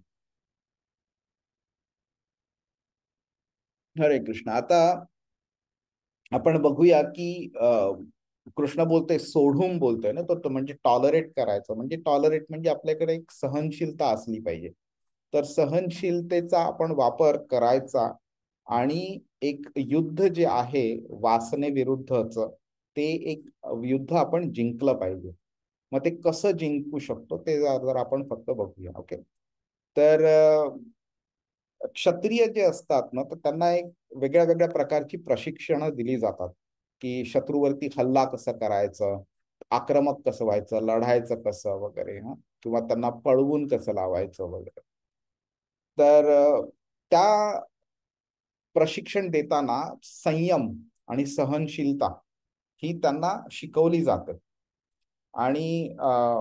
हरे कृष्ण. आता आपण बघूया की कृष्ण बोलतोय, सोडून बोलतोय ना, तो म्हणजे टॉलरेट करायचं. म्हणजे टॉलरेट म्हणजे आपल्याकडे एक सहनशीलता असली पाहिजे. तर सहनशीलतेचा आपण वापर करायचा आणि एक युद्ध जे आहे वासनेविरुद्धच, ते एक युद्ध आपण जिंकलं पाहिजे. मग ते कसं जिंकू शकतो ते जर आपण फक्त बघूया. ओके. तर क्षत्रिय जे असतात ना, तर त्यांना एक वेगळ्या वेगळ्या प्रकारची प्रशिक्षणं दिली जातात की शत्रूवरती हल्ला कसं करायचं, आक्रमक कसं व्हायचं, लढायचं कसं वगैरे, हा, किंवा त्यांना पळवून कसं लावायचं वगैरे. तर त्या प्रशिक्षण देताना संयम आणि सहनशीलता ही त्यांना शिकवली जाते. आणि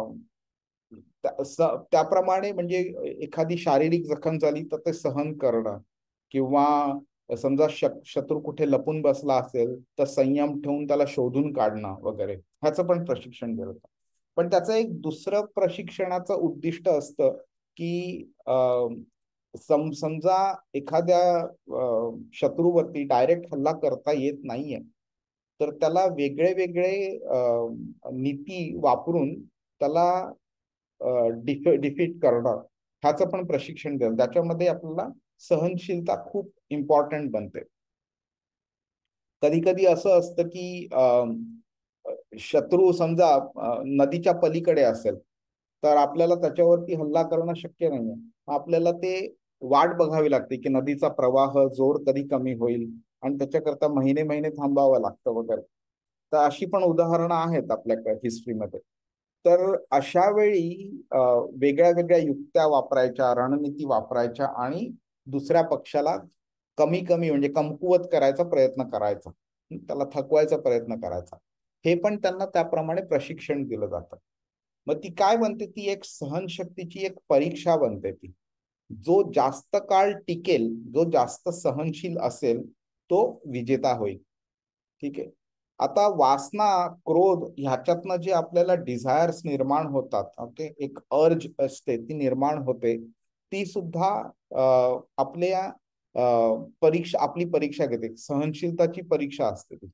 त्याप्रमाणे म्हणजे एखादी शारीरिक जखम झाली तर ते सहन करणं, किंवा समजा शत्रू कुठे लपून बसला असेल तर संयम ठेवून त्याला शोधून काढणं वगैरे, ह्याचं पण प्रशिक्षण दिलं जातं. पण त्याचं एक दुसरं प्रशिक्षणाचं उद्दिष्ट असतं की सम समजा एखाद्या शत्रूवरती डायरेक्ट हल्ला करता येत नाहीये, तर त्याला वेगळे वेगळे नीती वापरून त्याला डिफ डिफीट करणं, ह्याचं पण प्रशिक्षण द्याल. त्याच्यामध्ये आपल्याला सहनशीलता खूप इम्पॉर्टंट बनते. कधी कधी असं असतं की शत्रू समजा नदीच्या पलीकडे असेल तर आपल्याला त्याच्यावरती हल्ला करणं शक्य नाहीये. आपल्याला ते वाट बघावी लागते की नदीचा प्रवाह जोर कधी कमी होईल, आणि त्याच्याकरता महिने महिने थांबावं लागतं वगैरे. तर अशी पण उदाहरणं आहेत आपल्या हिस्ट्रीमध्ये. तर अशा वेळी वेगळ्या वेगळ्या युक्त्या वापरायच्या, रणनीती वापरायच्या आणि दुसऱ्या पक्षाला कमी कमी म्हणजे कमकुवत करायचा प्रयत्न करायचा, त्याला थकवायचा प्रयत्न करायचा. हे पण त्यांना त्याप्रमाणे प्रशिक्षण दिलं जातं. मग ती काय बनते, ती एक सहनशक्तीची एक परीक्षा बनते. ती जो जास्त काळ टिकेल, जो जास्त सहनशील असेल तो विजेता होईल. ठीक आहे. आता वासना, क्रोध ह्याच्यातनं जे आपल्याला डिझायर्स निर्माण होतात, ओके, एक अर्ज असते ती निर्माण होते, ती सुद्धा आपल्या परीक्षा आपली परीक्षा घेते, सहनशीलताची परीक्षा असते ती.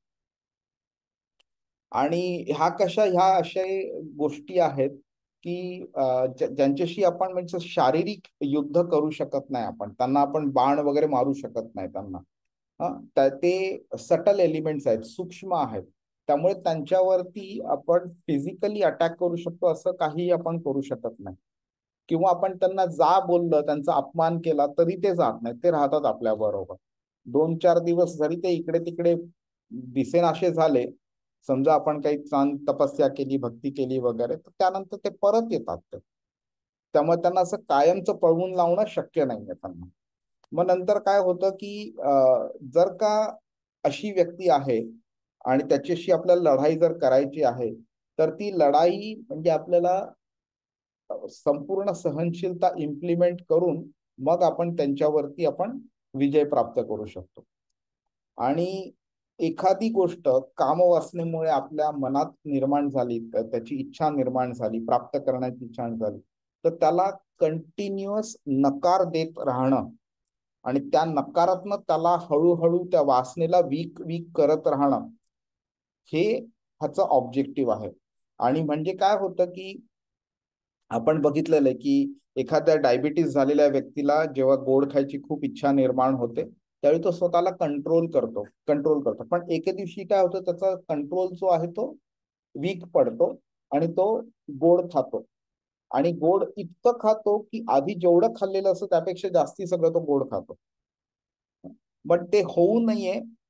आणि ह्या कशा ह्या अशा गोष्टी आहेत की ज्यांच्याशी आपण म्हणजे शारीरिक युद्ध करू शकत नाही, आपण त्यांना आपण बाण वगैरे मारू शकत नाही त्यांना. हा, ते सटल एलिमेंट्स आहेत, सूक्ष्म आहेत. त्यामुळे त्यांच्यावरती आपण फिजिकली अटॅक करू शकतो असं काही आपण करू शकत नाही. किंवा आपण त्यांना जा बोललं, त्यांचा अपमान केला तरी ते जात नाही, ते राहतात आपल्या बरोबर. दोन चार दिवस जरी ते इकडे तिकडे दिसेनाशे झाले, समजा आपण काही चांद तपस्या केली, भक्ती केली वगैरे, तर त्यानंतर ते परत येतात. ते त्यामुळे त्यांना असं कायमचं पळवून लावणं शक्य नाहीये त्यांना. मग नंतर काय होतं की जर का अशी व्यक्ती आहे आणि त्याच्याशी आपल्याला लढाई जर करायची आहे, तर ती लढाई म्हणजे आपल्याला संपूर्ण सहनशीलता इम्प्लिमेंट करून मग आपण त्यांच्यावरती आपण विजय प्राप्त करू शकतो. आणि एखादी गोष्ट कामवासनेमुळे आपल्या मनात निर्माण झाली, त्याची इच्छा निर्माण झाली, प्राप्त करण्याची इच्छा झाली, तर त्याला कंटिन्युअस नकार देत राहणं आणि त्या नकारात्मक त्याला हळूहळू त्या वासनेला वीक वीक करत राहणं, हे ह्याचं ऑब्जेक्टिव्ह आहे. आणि म्हणजे काय होतं की आपण बघितलेलं आहे की एखाद्या डायबिटीस झालेल्या व्यक्तीला जेव्हा गोड खायची खूप इच्छा निर्माण होते, त्यावेळी तो स्वतःला कंट्रोल करतो कंट्रोल करतो पण एके दिवशी काय होतं, त्याचा कंट्रोल जो आहे तो वीक पडतो आणि तो गोड खातो. आणि गोड इतकं खातो की आधी जेवढं खाल्लेलं असतं त्यापेक्षा जास्ती सगळं तो गोड खातो. बट ते होऊ नये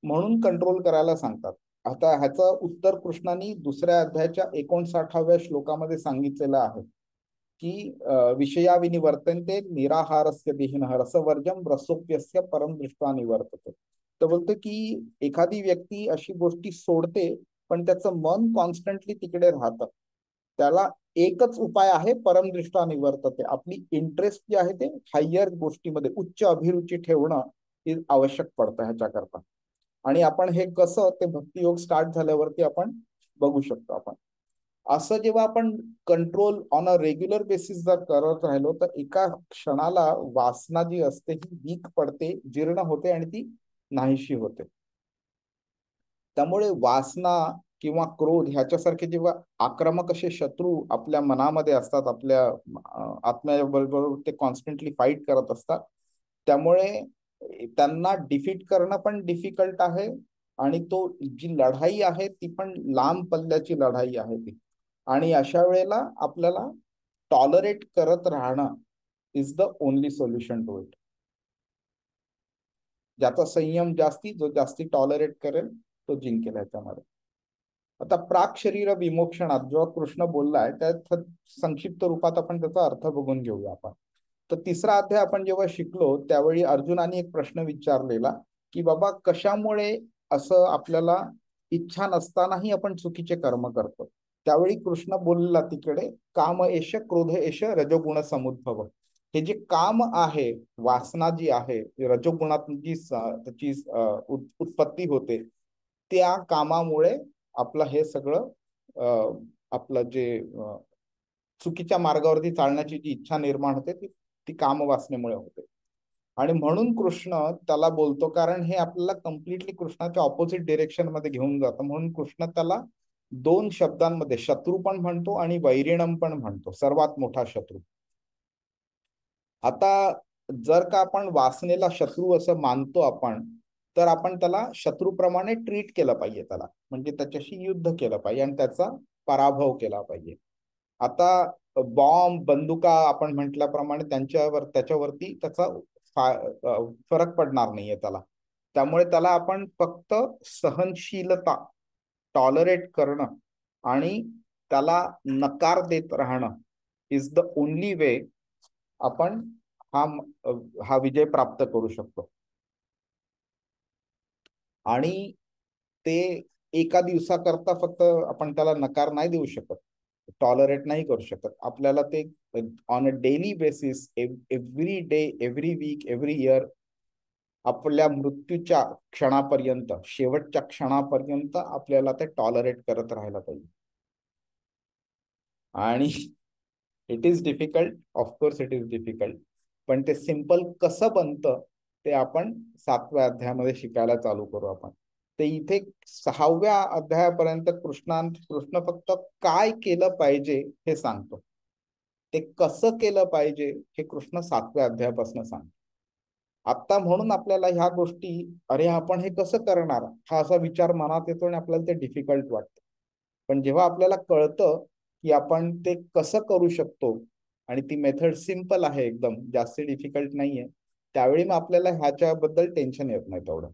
म्हणून कंट्रोल करायला सांगतात. आता ह्याचं उत्तर कृष्णाने दुसऱ्या अध्यायाच्या एकोणसाठाव्या श्लोकामध्ये सांगितलेलं आहे की विषया विनिवर्तन्ते निराहारस्य देहिनः रसवर्जम रसोप्यस्य परम दृष्ट्वा निवर्तते. तर बोलतो की एखादी व्यक्ती अशी गोष्टी सोडते पण त्याचं मन कॉन्स्टंटली तिकडे राहतं. त्याला एकच उपाय आहे परमदृष्टा निवर्तते. आपली इंटरेस्ट जे आहे ते हायर गोष्टीमध्ये उच्च अभिरुची ठेवणं हे आवश्यक पडतं ह्याच्याकरता. आणि आपण हे कसं ते भक्तियोग स्टार्ट झाल्यावरती आपण बघू शकतो. आपण असं जेव्हा आपण control on a regular basis जर करत राहिलो तर एका क्षणाला वासना जी असते ही वीक पडते, जीर्ण होते आणि ती नाहीशी होते. त्यामुळे वासना किंवा क्रोध ह्याच्यासारखे जेव्हा आक्रमक असे शत्रू आपल्या मनामध्ये असतात, आपल्या आत्म्याबरोबर ते कॉन्स्टंटली फाईट करत असतात, त्यामुळे त्यांना डिफीट करणं पण डिफिकल्ट आहे. आणि तो जी लढाई आहे ती पण लांब पल्ल्याची लढाई आहे ती. आणि अशा वेळेला आपल्याला टॉलरेट करत राहणं is the only solution to it. ज्याचा संयम जास्ती, जो जास्ती टॉलरेट करेल तो जिंकेल ह्याच्यामध्ये. आता प्राक शरीर विमोक्षणात जेव्हा कृष्ण बोललाय त्या संक्षिप्त रूपात आपण त्याचा अर्थ बघून घेऊया आपण. तर तिसरा अध्याय आपण जेव्हा शिकलो त्यावेळी अर्जुनाने एक प्रश्न विचारलेला की बाबा कशामुळे असं आपल्याला इच्छा नसतानाही आपण चुकीचे कर्म करतो. त्यावेळी कृष्ण बोलला तिकडे काम एष क्रोध एष रजोगुण समुद्भव. हे जे काम आहे, वासना जी आहे, रजोगुणात जी त्याची उत्पत्ती होते, त्या कामामुळे आपलं हे सगळं आपलं जे चुकीच्या मार्गावरती चालण्याची जी इच्छा निर्माण होते ती ती कामवासनेमुळे होते. आणि म्हणून कृष्ण त्याला बोलतो, कारण हे आपल्याला कम्प्लिटली कृष्णाच्या ऑपोजिट डिरेक्शन मध्ये घेऊन जातं. म्हणून कृष्ण त्याला दोन शब्दांमध्ये शत्रू पण म्हणतो आणि वैरिणम पण म्हणतो, सर्वात मोठा शत्रू. आता जर का आपण वासनेला शत्रू असं मानतो आपण, तर आपण त्याला शत्रूप्रमाणे ट्रीट केलं पाहिजे त्याला, म्हणजे त्याच्याशी युद्ध केलं पाहिजे आणि त्याचा पराभव केला पाहिजे. आता बॉम्ब बंदुका आपण म्हटल्याप्रमाणे त्यांच्यावर त्याच्यावरती त्याचा फरक पडणार नाहीये त्याला. त्यामुळे त्याला आपण फक्त सहनशीलता, टॉलरेट करणं आणि त्याला नकार देत राहणं इज द ओनली वे आपण हा हा विजय प्राप्त करू शकतो. आणि ते एका दिवसाकरता फक्त आपण त्याला नकार नाही देऊ शकत, टॉलरेट नाही करू शकत. आपल्याला ते on a daily basis, every day, every week, every year, आपल्या मृत्यूच्या क्षणापर्यंत, शेवटच्या क्षणापर्यंत आपल्याला ते टॉलरेट करत राहायला पाहिजे. आणि it is difficult, of course it is difficult, पण ते सिंपल कसं बनतं ते आपण सातव्या अध्यायामध्ये शिकायला चालू करू आपण. ते इथे सहाव्या अध्यायापर्यंत कृष्णा कृष्ण फक्त काय केलं पाहिजे हे सांगतो. ते कसं केलं पाहिजे हे कृष्ण सातव्या अध्यायापासून सांगतो. आता म्हणून आपल्याला ह्या गोष्टी, अरे आपण हे कसं करणार, हा असा विचार मनात येतो आणि आपल्याला ते डिफिकल्ट वाटतं. पण जेव्हा आपल्याला कळतं की आपण ते कसं करू शकतो आणि ती मेथड सिंपल आहे, एकदम जास्त डिफिकल्ट नाहीये, त्यावेळी मग आपल्याला ह्याच्याबद्दल टेन्शन येत नाही तेवढं.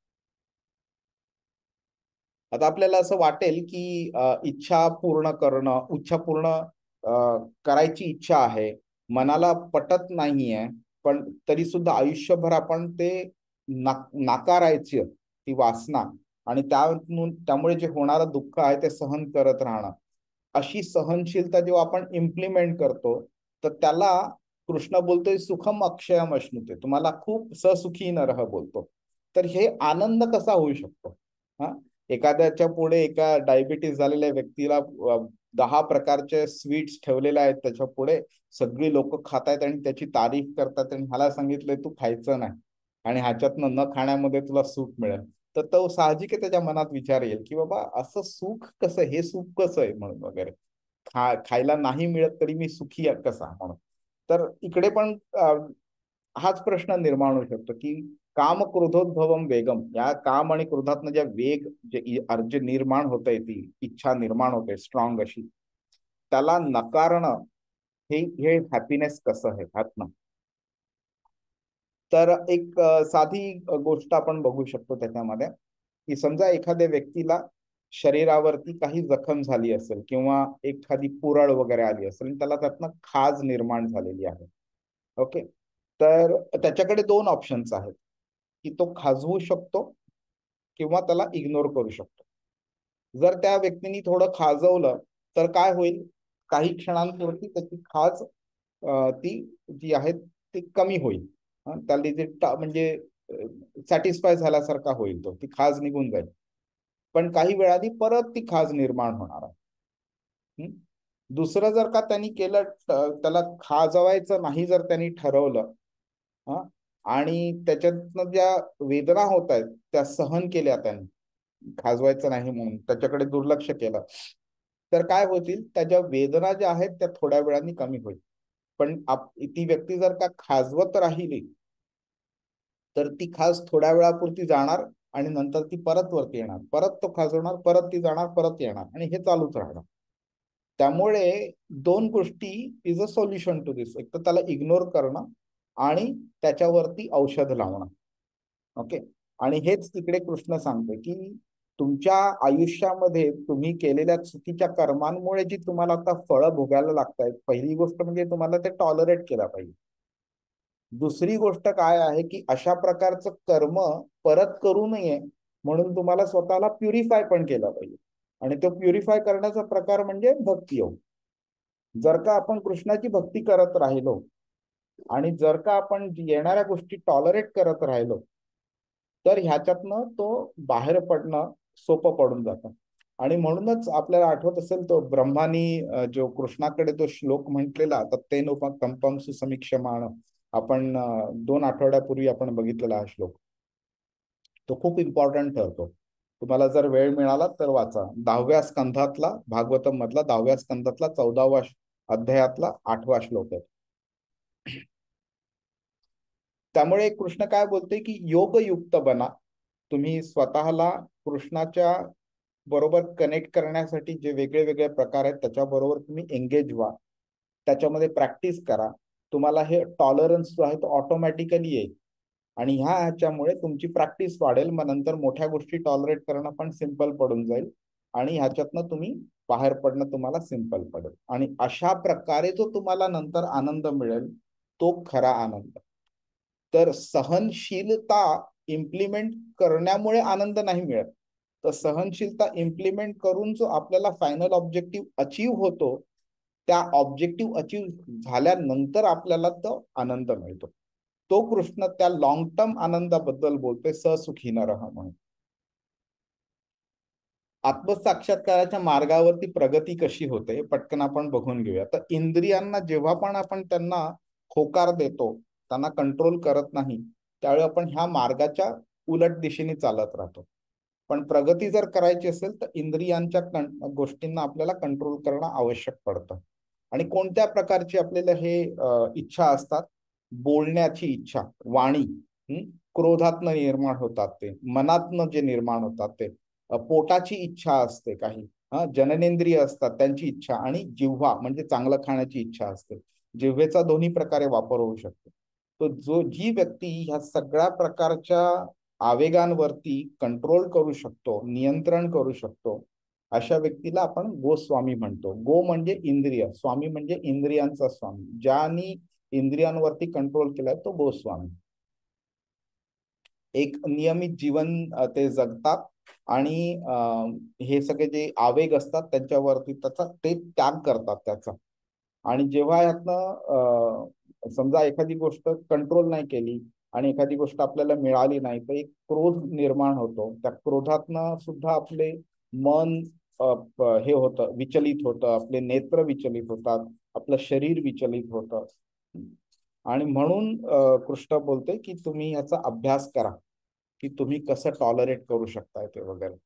आता आपल्याला असं वाटेल की इच्छा पूर्ण करणं, इच्छा पूर्ण करायची इच्छा आहे, मनाला पटत नाहीये, पण तरी सुद्धा आयुष्यभर आपण ते ना नाकारायची ती वासना आणि त्या त्यामुळे जे होणारं दुःख आहे ते सहन करत राहणं, अशी सहनशीलता जेव्हा आपण इम्प्लिमेंट करतो तर त्याला कृष्ण बोलतोय सुखम अक्षयम अश्नुते, तुम्हाला खूप ससुखी नरह बोलतो. तर हे आनंद कसा होऊ शकतो? हा, एखाद्याच्या पुढे एका डायबिटीस झालेल्या व्यक्तीला दहा प्रकारचे स्वीट्स ठेवलेले आहेत त्याच्या पुढे, सगळी लोक खात आहेत आणि त्याची तारीफ करतात आणि ह्याला सांगितलंय तू खायचं नाही आणि ह्याच्यातनं न खाण्यामध्ये तुला सुख मिळेल, तर तो साहजिक आहे त्याच्या मनात विचार येईल की बाबा असं सुख कसं, हे सुख कसं आहे म्हणून वगैरे, खा खायला नाही मिळत तरी मी सुखी आहे कसा म्हणून. तर इकडे पण हाच प्रश्न निर्माण होऊ शकतो की काम क्रोधोद्भवम वेगम, या काम आणि क्रोधातनं ज्या वेग जे अर्ज निर्माण होते, ती इच्छा निर्माण होते स्ट्रॉंग अशी, त्याला नकारणं हे हे हॅपीनेस कसं आहे ह्यातनं. तर एक साधी गोष्ट आपण बघू शकतो त्याच्यामध्ये की समजा एखाद्या व्यक्तीला शरीरावरती काही जखम झाली असेल किंवा एखादी पुरळ वगैरे आली असेल आणि त्याला त्यातनं खाज निर्माण झालेली आहे. ओके, तर त्याच्याकडे दोन ऑप्शन्स आहेत की तो खाजवू शकतो किंवा त्याला इग्नोर करू शकतो. जर त्या व्यक्तीने थोडं खाजवलं तर काय होईल, काही क्षणांपुरती त्याची खाज ती जी आहे ती कमी होईल. त्याला जे म्हणजे सॅटिस्फाय झाल्यासारखा होईल, तो ती खाज निघून जाईल. पण काही वेळाने परत ती खाज निर्माण होणार आहे. दुसरं जर का त्यांनी केलं, त्याला खाजवायचं नाही जर त्यांनी ठरवलं हा आणि त्याच्यातनं ज्या वेदना होत आहेत त्या सहन केल्या, त्यांनी खाजवायचं नाही म्हणून त्याच्याकडे दुर्लक्ष केलं, तर काय होतील, त्याच्या वेदना ज्या आहेत त्या थोड्या वेळाने कमी होईल. पण ती व्यक्ती जर का खाजवत राहिली तर ती खाज थोड्या वेळापुरती जाणार आणि नंतर ती परत वरती येणार, परत तो खाजवणार, परत ती जाणार, परत येणार आणि हे चालूच राहणार. त्यामुळे दोन गोष्टी is a solution to this. एक तर त्याला इग्नोर करणं आणि त्याच्यावरती औषध लावणं. ओके, आणि हेच तिकडे कृष्ण सांगते की तुमच्या आयुष्यामध्ये तुम्ही केलेल्या चुकीच्या कर्मांमुळे जी तुम्हाला आता फळं भोगायला लागतायत, पहिली गोष्ट म्हणजे तुम्हाला ते टॉलरेट केला पाहिजे. दुसरी गोष्ट काय आहे की अशा प्रकारचं कर्म परत करू नये म्हणून तुम्हाला स्वतःला प्युरिफाय पण केलं पाहिजे. आणि तो प्युरिफाय करण्याचा प्रकार म्हणजे भक्ती योग. जर का आपण कृष्णाची भक्ती करत राहिलो आणि जर का आपण येणाऱ्या गोष्टी टॉलरेट करत राहिलो तर ह्याच्यातनं तो बाहेर पडणं सोपं पडून जातं. आणि म्हणूनच आपल्याला आठवत असेल तो ब्रह्मानी जो कृष्णाकडे तो श्लोक म्हटलेला, तत्तेन कंपम सुसमीक्षमाण, आपण दोन आठवड्यापूर्वी आपण बघितलेला हा श्लोक, तो खूप इम्पॉर्टंट ठरतो. तुम्हाला जर वेळ मिळाला तर वाचा. दहाव्या स्कंधातला, भागवतम मधला दहाव्या स्कंधातला चौदावा अध्यायातला आठवा श्लोक आहे. त्यामुळे कृष्ण काय बोलते की योगयुक्त बना. तुम्ही स्वतःला कृष्णाच्या बरोबर कनेक्ट करण्यासाठी जे वेगळे वेगळे प्रकार आहेत त्याच्याबरोबर तुम्ही एंगेज व्हा, त्याच्यामध्ये प्रॅक्टिस करा. तुम्हाला हे टॉलरन्स जो आहे तो ऑटोमॅटिकली येईल आणि ह्या ह्याच्यामुळे तुमची प्रॅक्टिस वाढेल. मग नंतर मोठ्या गोष्टी टॉलरेट करणं पण सिम्पल पडून जाईल आणि ह्याच्यातनं तुम्ही बाहेर पडणं तुम्हाला सिम्पल पडेल. आणि अशा प्रकारे जो तुम्हाला नंतर आनंद मिळेल तो खरा आनंद. तर सहनशीलता इम्प्लिमेंट करण्यामुळे आनंद नाही मिळत, तर सहनशीलता इम्प्लिमेंट करून जो आपल्याला फायनल ऑब्जेक्टिव्ह अचीव होतो, त्या ऑब्जेक्टिव्ह अचीव झाल्यानंतर आपल्याला तो आनंद मिळतो. तो कृष्ण त्या लॉंग टर्म आनंदाबद्दल बोलतोय, ससुखी नरह म्हणून. आत्मसाक्षात्काराच्या मार्गावरती प्रगती कशी होते पटकन आपण बघून घेऊया. तर इंद्रियांना जेव्हा पण आपण त्यांना होकार देतो, त्यांना कंट्रोल करत नाही, त्यावेळी आपण ह्या मार्गाच्या उलट दिशेने चालत राहतो. पण प्रगती जर करायची असेल तर इंद्रियांच्या गोष्टींना आपल्याला कंट्रोल करणं आवश्यक पडतं. आणि कोणत्या प्रकारची आपल्याला हे इच्छा असतात, बोलण्याची इच्छा, वाणी, क्रोधातनं निर्माण होतात ते, मनातनं जे निर्माण होतात ते, पोटाची इच्छा असते काही, हा जननेंद्रिय असतात त्यांची इच्छा, आणि जिव्हा म्हणजे चांगलं खाण्याची इच्छा असते. जिव्हेचा दोन्ही प्रकारे वापर होऊ शकतो. तो जो जी व्यक्ती ह्या सगळ्या प्रकारच्या आवेगांवरती कंट्रोल करू शकतो, नियंत्रण करू शकतो, अशा व्यक्तीला आपण गोस्वामी म्हणतो. गो म्हणजे इंद्रिय, स्वामी म्हणजे इंद्रियांचा स्वामी. ज्यांनी इंद्रियांवरती कंट्रोल केलाय तो गोस्वामी. एक नियमित जीवन ते जगतात आणि हे सगळे जे आवेग असतात त्यांच्यावरती त्याचा ते त्याग करतात त्याचा. आणि जेव्हा यातनं समजा एखादी गोष्ट कंट्रोल नाही केली आणि एखादी गोष्ट आपल्याला मिळाली नाही तर एक क्रोध निर्माण होतो. त्या क्रोधातनं सुद्धा आपले मन हे होतं, विचलित होतं, आपले नेत्र विचलित होतात, आपलं शरीर विचलित होतं. आणि म्हणून कृष्ण बोलते की तुम्ही ह्याचा अभ्यास करा की तुम्ही कसं टॉलरेट करू शकताय ते वगैरे.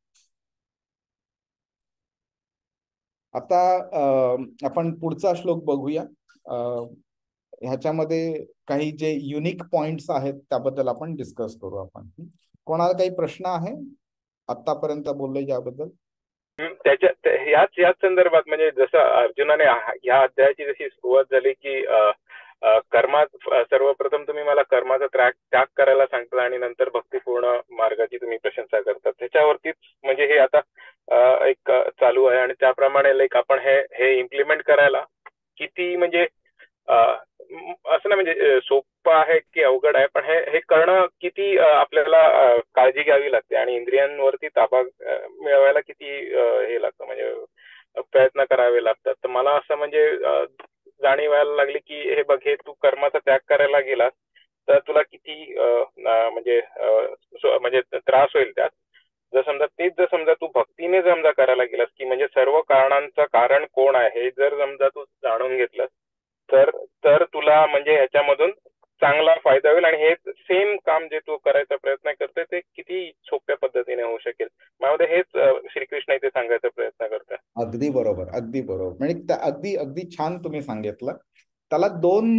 आता आपण पुढचा श्लोक बघूया. ह्याच्यामध्ये काही जे युनिक पॉइंट्स आहेत त्याबद्दल आपण डिस्कस करू आपण. कोणाला काही प्रश्न आहे आतापर्यंत बोलले याबद्दल? त्याच्या याच याच संदर्भात म्हणजे जसं अर्जुनाने ह्या अध्यायाची जशी सुरुवात झाली की अ, कर्मात अ, सर्वप्रथम तुम्ही मला कर्माचा त्याग त्याग करायला सांगता आणि नंतर भक्तिपूर्ण मार्गाची तुम्ही प्रशंसा करता. त्याच्यावरतीच म्हणजे हे आता अ, एक अ, चालू आहे आणि त्याप्रमाणे लाईक आपण हे हे इम्प्लिमेंट करायला किती म्हणजे अ, म- असं ना म्हणजे अ, सोपं आहे की अवघड आहे, पण हे हे करणं किती अ, आपल्याला अ, काळजी घ्यावी लागते आणि इंद्रियांवरती ताबा अ, मिळवायला किती अ, हे लागतं म्हणजे अ, प्रयत्न करावे लागतात. तर मला असं म्हणजे अ, जाणीव व्हायला लागली की हे बघ, हे तू कर्माचा त्याग करायला गेलास तर तुला किती अ, अ, म्हणजे अ, सो- म्हणजे त्रास होईल त्यात. जर समजा तेच जर समजा तू भक्तीने समजा करायला गेलास की म्हणजे सर्व कारणांचं कारण कोण आहे हे जर समजा तू जाणून घेतलंस तर तर तुला म्हणजे ह्याच्यामधून चांगला फायदा होईल आणि हे सेम काम जे तू करायचा प्रयत्न करतोय ते किती सोप्या पद्धतीने होऊ शकेल. माझ्यामध्ये हेच अ, श्रीकृष्ण इथे सांगायचा प्रयत्न करतोय. अगदी बरोबर, अगदी बरोबर. म्हणजे त्या- अगदी अगदी छान तुम्ही सांगितलं. त्याला दोन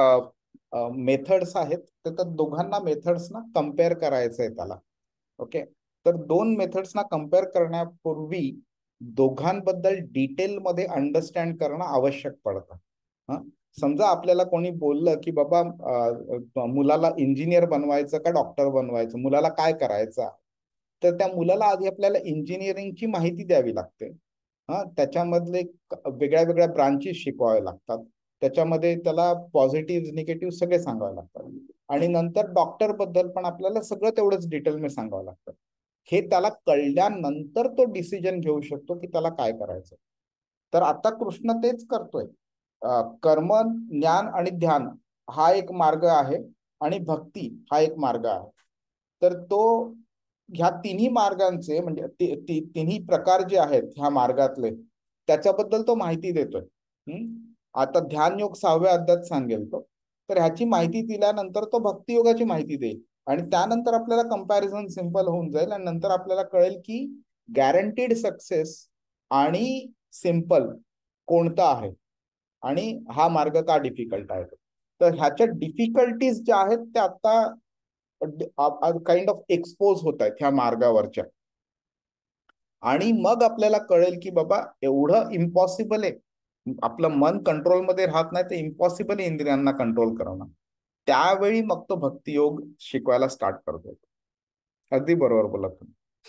मेथड्स आहेत, तर त्या दोघांना मेथड्स ना कम्पेअर करायचं आहे त्याला. ओके. तर दोन मेथड्सना कम्पेअर करण्यापूर्वी दोघांबद्दल डिटेलमध्ये अंडरस्टँड करणं आवश्यक पडतं. हा, समजा आपल्याला कोणी बोललं की बाबा अ, मुलाला इंजिनियर बनवायचं का डॉक्टर बनवायचं, मुलाला काय करायचं, तर त्या मुलाला आधी आपल्याला इंजिनिअरिंगची माहिती द्यावी लागते. हा, त्याच्यामधले क- वेगळ्या वेगळ्या ब्रांचेस शिकवावे लागतात. त्याच्यामध्ये त्याला पॉझिटिव्ह निगेटिव्ह सगळे सांगावे लागतात. आणि नंतर डॉक्टर बद्दल पण आपल्याला सगळं तेवढंच डिटेलमध्ये सांगावं लागतं. हे त्याला कळल्यानंतर तो डिसिजन घेऊ शकतो की त्याला काय करायचं. तर आता कृष्ण तेच करतोय. अं, कर्म, ज्ञान आणि ध्यान हा एक मार्ग आहे आणि भक्ती हा एक मार्ग आहे. तर तो ह्या तिन्ही मार्गांचे म्हणजे ति, ति, तिन्ही प्रकार जे आहेत ह्या मार्गातले त्याच्याबद्दल तो माहिती देतोय. हम्म. आता ध्यान योग सहाव्या अध्यायात सांगेल तो. तर ह्याची माहिती दिल्यानंतर तो भक्तियोगाची माहिती देईल आणि त्यानंतर आपल्याला कंपॅरिझन सिंपल होऊन जाईल आणि नंतर आपल्याला कळेल की गॅरंटीड सक्सेस आणि सिंपल कोणता आहे आणि हा मार्ग का डिफिकल्ट आहे. तर ह्याच्या डिफिकल्टीज ज्या आहेत त्या आता काइंड ऑफ एक्सपोज होत आहेत ह्या मार्गावरच्या. आणि मग आपल्याला कळेल की बाबा एवढं इम्पॉसिबल आहे, आपलं मन कंट्रोलमध्ये राहत नाही, तर इम्पॉसिबल आहे इंद्रियांना कंट्रोल करणं. त्यावेळी मग तो भक्तियोग शिकवायला स्टार्ट करतो. अगदी बरोबर बोला तुम्ही.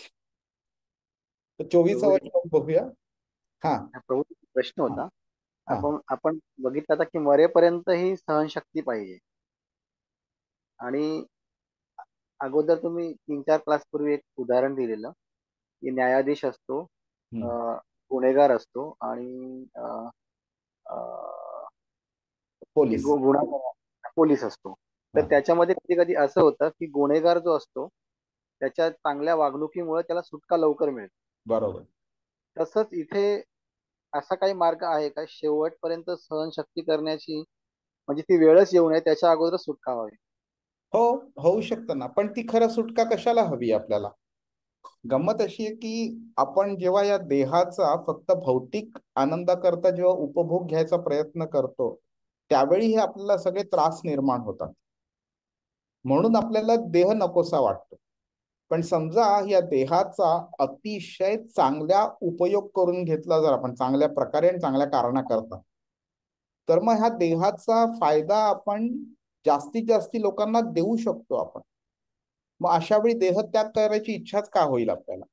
तर चोवीसावा प्रभूजी, श्लोक बघूया. हा हा प्रभू प्रश्न हा होता. हा आपण आपण बघितलं आता की मरेपर्यंत ही सहनशक्ती पाहिजे. आणि अगोदर तुम्ही तीन चार क्लास पूर्वी एक उदाहरण दिलेलं की न्यायाधीश असतो, हम्म, अं, गुन्हेगार असतो आणि अं, अं, एक पोलीस. गु- गुन्हा पोलीस असतो. तर हा, त्याच्यामध्ये कधी कधी असं होतं की गुन्हेगार जो असतो त्याच्या चांगल्या वागणुकीमुळे त्याला सुटका लवकर मिळते. बरोबर. तसंच इथे असा काही मार्ग आहे का शेवटपर्यंत सहनशक्ती करण्याची, म्हणजे ती वेळच येऊ नये त्याच्या अगोदर सुटका व्हावी? हो, होऊ शकतं ना, पण ती खरं सुटका कशाला हवी आपल्याला. गंमत अशी आहे की आपण जेव्हा या देहाचा फक्त भौतिक आनंदाकरता जेव्हा उपभोग घ्यायचा प्रयत्न करतो त्यावेळी हे आपल्याला सगळे त्रास निर्माण होतात. म्हणून आपल्याला देह नकोसा वाटतो. पण समजा या देहाचा अतिशय चांगल्या उपयोग करून घेतला जर आपण चांगल्या प्रकारे आणि चांगल्या कारणाकरता, तर मग ह्या देहाचा फायदा आपण जास्तीत जास्ती लोकांना देऊ शकतो आपण. मग अशा वेळी देहत्याग करायची इच्छाच का होईल आपल्याला.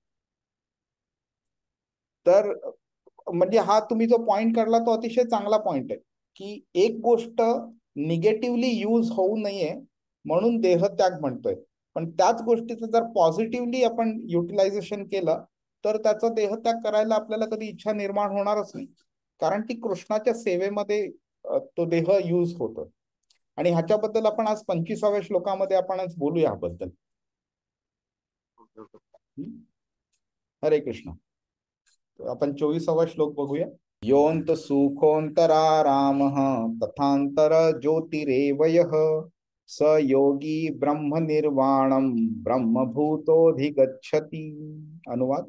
तर म्हणजे हा तुम्ही जो पॉइंट काढला तो अतिशय चांगला पॉइंट आहे की एक गोष्ट निगेटिव्हली यूज होऊ नये म्हणून देहत्याग म्हणतोय. पण त्याच गोष्टीचं जर पॉझिटिव्हली आपण युटिलायझेशन केलं तर त्याचा देहत्याग करायला आपल्याला कधी इच्छा निर्माण होणारच नाही, कारण ती कृष्णाच्या सेवेमध्ये अ, तो देह यूज होतो. आणि ह्याच्याबद्दल आपण आज पंचवीसाव्या श्लोकामध्ये आपण आज बोलूया ह्याबद्दल. हम्म? हरे कृष्ण. तर आपण चोवीसावा श्लोक बघूया. योऽन्त सुखोऽन्तरा रामः तथान्तर ज्योतिरेवयः स योगी ब्रह्म निर्वाणम ब्रह्मभूतोऽधिगच्छति. अनुवाद.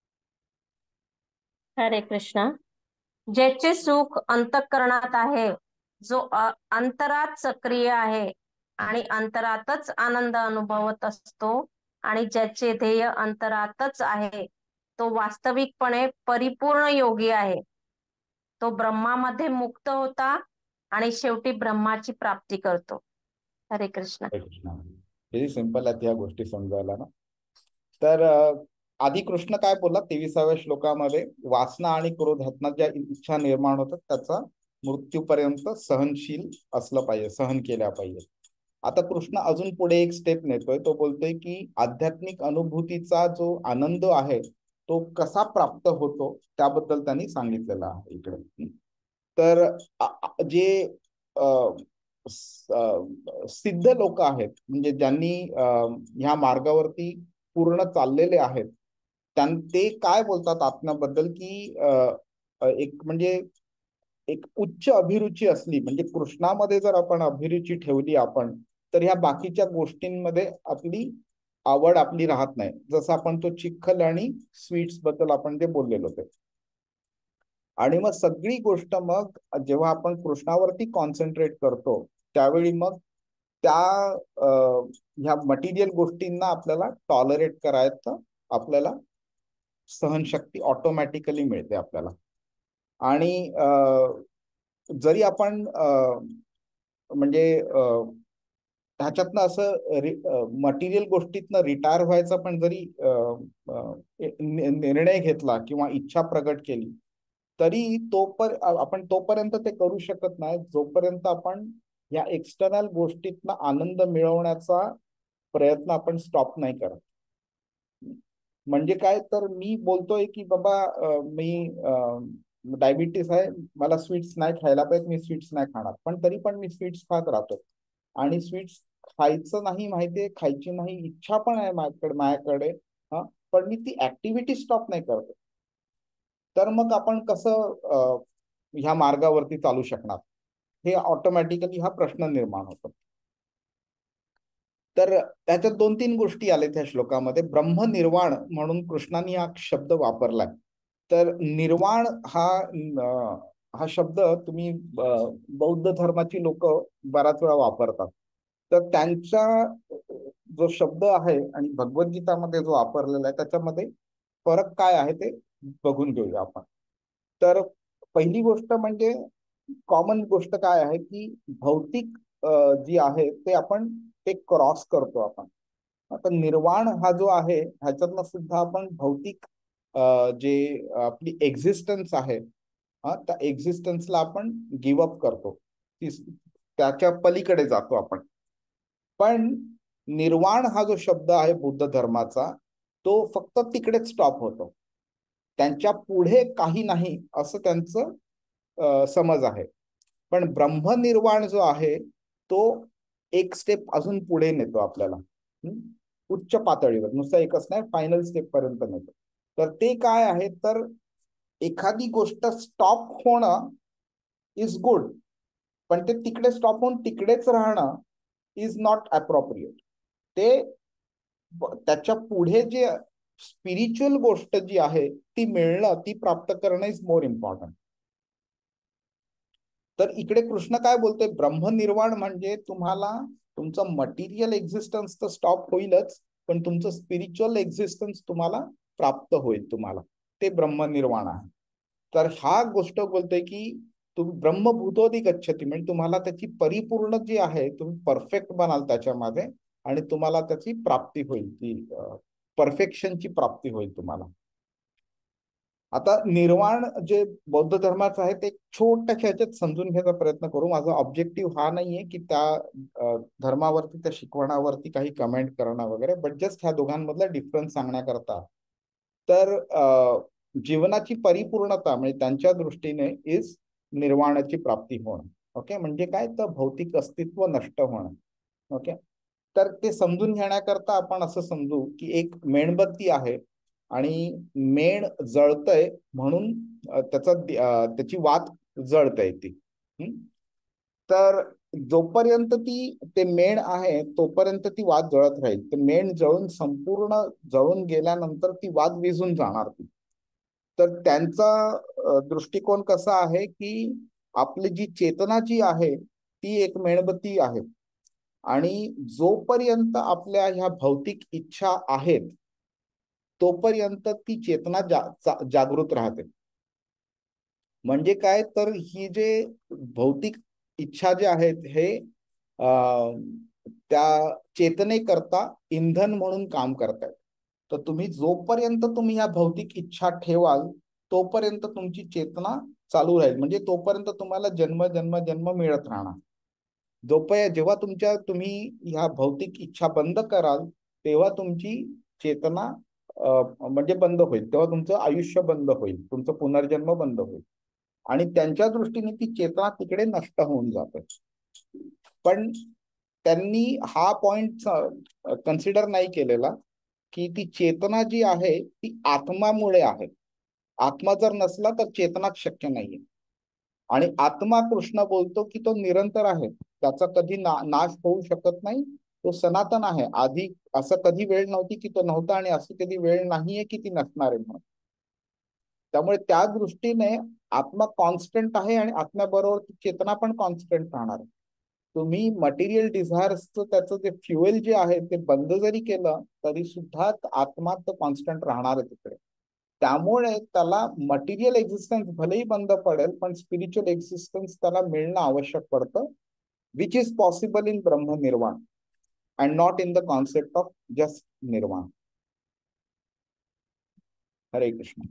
हरे कृष्णा. ज्याचे सुख अंतःकरणात आहे, जो अ- अंतरात सक्रिय आहे आणि अंतरातच आनंद अनुभवत असतो आणि ज्याचे ध्येय अंतरातच आहे, तो वास्तविकपणे परिपूर्ण योगी आहे. तो ब्रह्मामध्ये मुक्त होता आणि शेवटी ब्रह्माची प्राप्ती करतो. हरे कृष्ण. व्हेरी सिंपल आहेत या गोष्टी समजायला ना. तर अं, आधी कृष्ण काय बोलला तेविसाव्या श्लोकामध्ये, वासना आणि क्रोध ह्यातनं ज्या इच्छा निर्माण होतात त्याचा मृत्यूपर्यंत सहनशील असलं पाहिजे, सहन केल्या पाहिजे. आता कृष्ण अजून पुढे एक स्टेप नेतोय. तो बोलतोय की आध्यात्मिक अनुभूतीचा जो आनंद आहे तो कसा प्राप्त होतो त्याबद्दल त्यांनी सांगितलेलं आहे इकडे. तर जे सिद्ध लोक आहेत, म्हणजे ज्यांनी ह्या मार्गावरती पूर्ण चाललेले आहेत, त्यां ते काय बोलतात आत्म्याबद्दल की एक म्हणजे एक उच्च अभिरुची असली, म्हणजे कृष्णामध्ये जर आपण अभिरुची ठेवली आपण, तर ह्या बाकीच्या गोष्टींमध्ये आपली आवड आपली राहत नाही. जसं आपण तो चिखल आणि स्वीट्स बद्दल आपण जे बोललेलो ते, आणि मग सगळी गोष्ट मग जेव्हा आपण कृष्णावरती कॉन्सन्ट्रेट करतो त्यावेळी मग त्या ह्या मटेरियल गोष्टींना आपल्याला टॉलरेट करायचं, आपल्याला सहनशक्ती ऑटोमॅटिकली मिळते आपल्याला. आणि जरी आपण म्हणजे ह्याच्यातनं असं मटेरियल गोष्टीतनं रिटायर व्हायचा पण जरी निर्णय घेतला किंवा इच्छा प्रगट केली, तरी तोपर आपण तोपर्यंत ते करू शकत नाही जोपर्यंत आपण या एक्सटर्नल गोष्टीतनं आनंद मिळवण्याचा प्रयत्न आपण स्टॉप नाही करत. म्हणजे काय, तर मी बोलतोय की बाबा मी डायबिटीस आहे, मला स्वीट्स नाही खायला पाहिजे, मी स्वीट्स नाही खाणार, पण तरी पण मी स्वीट्स खात राहतो. आणि स्वीट्स खायचं नाही माहितीये, खायची नाही इच्छा पण आहे माझ्याकडे माझ्याकडे हा, पण मी ती ऍक्टिव्हिटी स्टॉप नाही करतो. तर मग आपण कसं ह्या मार्गावरती चालू शकणार, हे ऑटोमॅटिकली हा प्रश्न निर्माण होतो. तर त्याच्यात दोन तीन गोष्टी आल्या त्या श्लोकामध्ये. ब्रह्मनिर्वाण म्हणून कृष्णाने हा शब्द वापरलाय. तर निर्वाण हा हा शब्द तुम्ही बौद्ध धर्माची लोक बराच वेळा वापरतात. तर त्यांचा जो शब्द आहे आणि भगवद्गीतामध्ये जो वापरलेला आहे त्याच्यामध्ये फरक काय आहे ते बघून घेऊया आपण. तर पहिली गोष्ट म्हणजे कॉमन गोष्ट काय आहे की भौतिक जी आहे ते आपण ते क्रॉस करतो आपण. आता निर्वाण हा जो आहे ह्याच्यातनं सुद्धा आपण भौतिक जे आपली एक्झिस्टन्स आहे हा, त्या एक्झिस्टन्सला आपण गिव्ह अप करतो, त्याच्या पलीकडे जातो आपण. पण निर्वाण हा जो शब्द आहे बुद्ध धर्माचा, तो फक्त तिकडेच स्टॉप होतो, त्यांच्या पुढे काही नाही असं त्यांचं समज आहे. पण ब्रह्मनिर्वाण जो आहे तो एक स्टेप अजून पुढे नेतो आपल्याला, उच्च पातळीवर, नुसतं एकच नाही, फायनल स्टेप पर्यंत नेतो. तर ते काय आहे, तर एखादी गोष्ट स्टॉप होणं इज गुड, पण ते तिकडे स्टॉप होऊन तिकडेच राहणं इज नॉट अप्रोप्रिएट. ते त्याच्या पुढे जे स्पिरिच्युअल गोष्ट जी आहे ती मिळणं, ती प्राप्त करणं इज मोर इम्पॉर्टंट. तर इकडे कृष्ण काय बोलतोय, ब्रह्मनिर्वाण म्हणजे तुम्हाला तुमचं मटेरियल एक्झिस्टन्स तर स्टॉप होईलच, पण तुमचं स्पिरिच्युअल एक्झिस्टन्स तुम्हाला प्राप्त होईल, तुम्हाला ते ब्रह्मनिर्वाण आहे. तर हा गोष्ट बोलतोय की तुम्ही ब्रह्मभूतोदि गच्छति, म्हणजे तुम्हाला त्याची परिपूर्ण जी आहे तुम्ही परफेक्ट बनाल त्याच्यामध्ये, आणि तुम्हाला त्याची प्राप्ती होईल, ती परफेक्शनची प्राप्ती होईल तुम्हाला. आता निर्वाण जे बौद्ध धर्माचं आहे ते छोट्याशा ह्याच्यात समजून घ्यायचा प्रयत्न करू. माझा ऑब्जेक्टिव्ह हा नाहीये की त्या धर्मावरती, त्या शिकवणावरती काही कमेंट करणं वगैरे, बट जस्ट ह्या दोघांमधला डिफरन्स सांगण्याकरता. तर जीवनाची परिपूर्णता म्हणजे त्यांच्या दृष्टीने इज निर्वाणाची प्राप्ती होणं. ओके, म्हणजे काय, तर भौतिक अस्तित्व नष्ट होणं. ओके, तर ते समजून घेण्याकरता आपण असं समजू की एक मेणबत्ती आहे आणि मेण जळतय म्हणून त्याचा त्याची वात जळतय ती. तर जोपर्यंत ती ते मेण आहे तोपर्यंत ती वात जळत राहील. ते मेण जळून संपूर्ण जळून गेल्यानंतर ती वात विझून जाणार ती. तर त्यांचा दृष्टिकोन कसा आहे की आपली जी चेतना जी आहे ती एक मेणबत्ती आहे, आणि जोपर्यंत आपल्या ह्या भौतिक इच्छा आहेत तोपर्यंत ती चेतना जा, जा, जागृत राहते. म्हणजे काय, तर ही जे भौतिक इच्छा जे आहेत हे अं, त्या चेतनेकरता इंधन म्हणून काम करतायत. तर तुम्ही जोपर्यंत तुम्ही ह्या भौतिक इच्छा ठेवाल तोपर्यंत तुमची चेतना चालू राहील, म्हणजे तोपर्यंत तुम्हाला जन्म जन्म जन्म मिळत राहणार. जोपर्यंत जेव्हा तुमच्या तुम्ही ह्या भौतिक इच्छा बंद कराल तेव्हा तुमची चेतना म्हणजे बंद होईल, तेव्हा तुमचं आयुष्य बंद होईल, तुमचं पुनर्जन्म बंद होईल आणि त्यांच्या दृष्टीने ती चेतना तिकडे नष्ट होऊन जाते. पण त्यांनी हा पॉइंट कन्सिडर नाही केलेला की ती चेतना जी आहे ती आत्मामुळे आहे. आत्मा जर नसला तर चेतनाच शक्य नाहीये. आणि आत्मा कृष्ण बोलतो की तो निरंतर आहे, त्याचा कधी ना नाश होऊ शकत नाही, तो सनातन आहे. आधी असं कधी वेळ नव्हती की तो नव्हता आणि असं कधी वेळ नाहीये की ती नसणार आहे म्हणून. त्यामुळे त्या दृष्टीने आत्मा कॉन्स्टंट आहे आणि आत्म्याबरोबर चेतना पण कॉन्स्टंट राहणार आहे. तुम्ही मटेरियल डिझायर्सचं त्याचं जे फ्युएल जे आहे ते बंद जरी केलं तरी सुद्धा आत्मा तर कॉन्स्टंट राहणार आहे तिकडे. त्यामुळे त्याला मटेरियल एक्झिस्टन्स भलेही बंद पडेल पण स्पिरिच्युअल एक्झिस्टन्स त्याला मिळणं आवश्यक पडतं, which is possible in Brahmanirvana and not in the concept of just nirvana. Hare Krishna.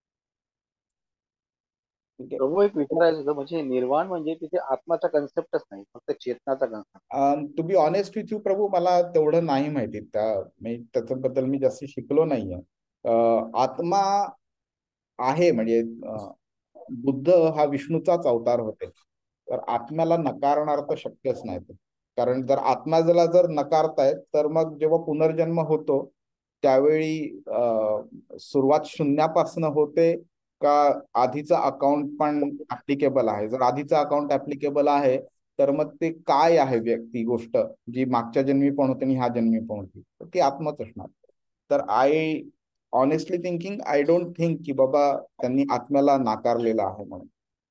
प्रभू एक विचारायचं होतं, म्हणजे निर्वाण म्हणजे तिथे आत्माचा कन्सेप्टच नाही, फक्त चेतनाचा concept. To be honest with you Prabhu, मला तेवढं नाही माहिती, त्या मी त्याच्याबद्दल मी जास्त शिकलो नाहीये. आत्मा आहे म्हणजे बुद्ध हा विष्णूचाच अवतार होते, तर आत्म्याला नकारणार तर शक्यच नाही. कारण जर आत्म्याला जर नकारतायत तर मग जेव्हा पुनर्जन्म होतो त्यावेळी सुरुवात शून्यापासून होते का आधीचा अकाउंट पण ऍप्लिकेबल आहे. जर आधीचा अकाउंट ऍप्लिकेबल आहे तर मग ते काय आहे व्यक्ती गोष्ट जी मागच्या जन्मी पण होती आणि ह्या जन्मी पण होती, तर ती आत्माच असणार. तर I honestly thinking I don't think की बाबा त्यांनी आत्म्याला नाकारलेला आहे म्हणून.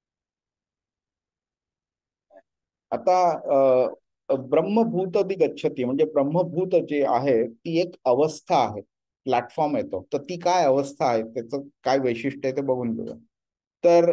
आता ब्रह्मभूत गच्छती म्हणजे ब्रह्मभूत जे आहे ती एक अवस्था आहे, प्लॅटफॉर्म आहे तो. तर ती काय अवस्था आहे, त्याचं काय वैशिष्ट्य आहे ते बघून घेऊया. तर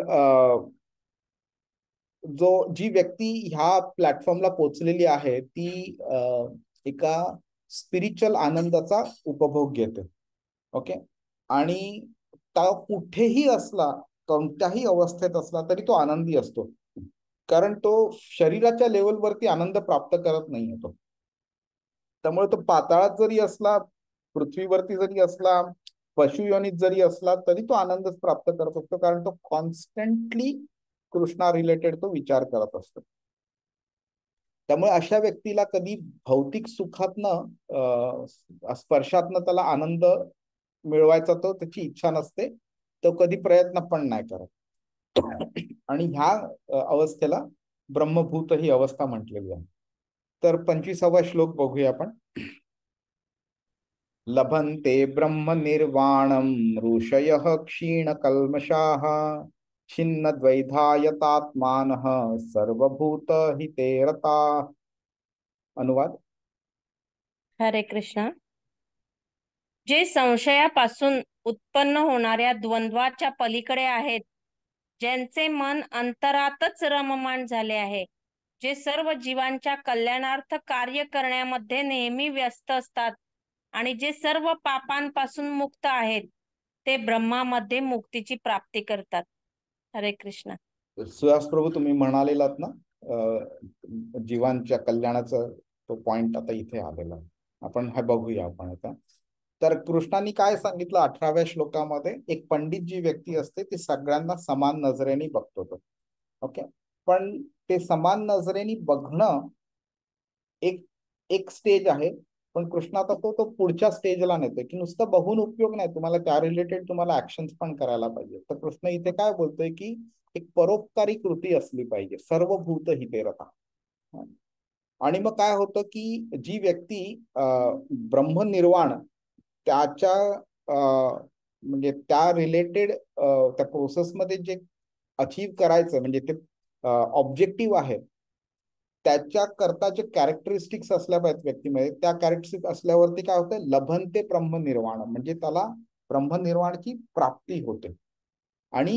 जो जी व्यक्ती ह्या प्लॅटफॉर्मला पोचलेली आहे ती एका स्पिरिच्युअल आनंदाचा उपभोग घेते. ओके. आणि तो कुठेही असला, कोणत्याही अवस्थेत असला तरी तो आनंदी असतो, कारण तो शरीराच्या लेवलवरती आनंद प्राप्त करत नाही तो. त्यामुळे तो पाताळात जरी असला, पृथ्वीवरती जरी असला, पशुयोनीत जरी असला तरी तो आनंदच प्राप्त करत असतो, कारण तो कॉन्स्टंटली कृष्णा रिलेटेड तो विचार करत असतो. त्यामुळे अशा व्यक्तीला कधी भौतिक सुखातनं स्पर्शातनं त्याला आनंद मिळवायचा तो त्याची इच्छा नसते, तो कधी प्रयत्न पण नाही करत. आणि ह्या अवस्थेला ब्रह्मभूत ही अवस्था म्हटलेली आहे. तर पंचवीसावा श्लोक बघूया आपण. लभन्ते ब्रह्म निर्वाणम ऋषयः क्षीण कल्मषाः छिन्न द्वैधायतात्मानः सर्वभूत हिते रताः. अनुवाद. हरे कृष्ण. जे संशयापासून उत्पन्न होणाऱ्या द्वंद्वाच्या पलीकडे आहेत, ज्यांचे मन अंतरातच रममाण झाले आहे, जे सर्व जीवांच्या कल्याणार्थ कार्य करण्यामध्ये नेहमी व्यस्त असतात आणि जे सर्व पापांपासून मुक्त आहेत, ते ब्रह्मामध्ये मुक्तीची प्राप्ती करतात. हरे कृष्ण. सुहास प्रभू, तुम्ही म्हणालेलात ना जीवांच्या कल्याणाचा तो पॉइंट आता इथे आलेला, आपण हा बघूया आपण आता. तर कृष्णाने काय सांगितलं अठराव्या श्लोकामध्ये, एक पंडित जी व्यक्ती असते ती सगळ्यांना समान नजरेने बघतो तो. ओके. पण ते समान नजरेने बघणं एक एक स्टेज आहे, पण कृष्ण आता तो तो पुढच्या स्टेजला नेतोय की नुसतं बघून उपयोग नाही, तुम्हाला त्या रिलेटेड तुम्हाला ऍक्शन्स पण करायला पाहिजे. तर कृष्ण इथे काय बोलतोय की एक परोपकारी कृती असली पाहिजे, सर्वभूत हिते रता. आणि मग काय होतं की जी व्यक्ती ब्रह्मनिर्वाण त्याच्या म्हणजे त्या रिलेटेड त्या प्रोसेसमध्ये जे अचीव करायचं म्हणजे ते ऑब्जेक्टिव्ह आहे, त्याच्या करता जे कॅरेक्टरिस्टिक्स असल्या पाहिजेत व्यक्तीमध्ये, त्या कॅरेक्टरिस्टिक्स असल्यावरती काय होतं, लभन्ते ब्रह्मनिर्वाण म्हणजे त्याला ब्रह्मनिर्वाणाची प्राप्ती होते. आणि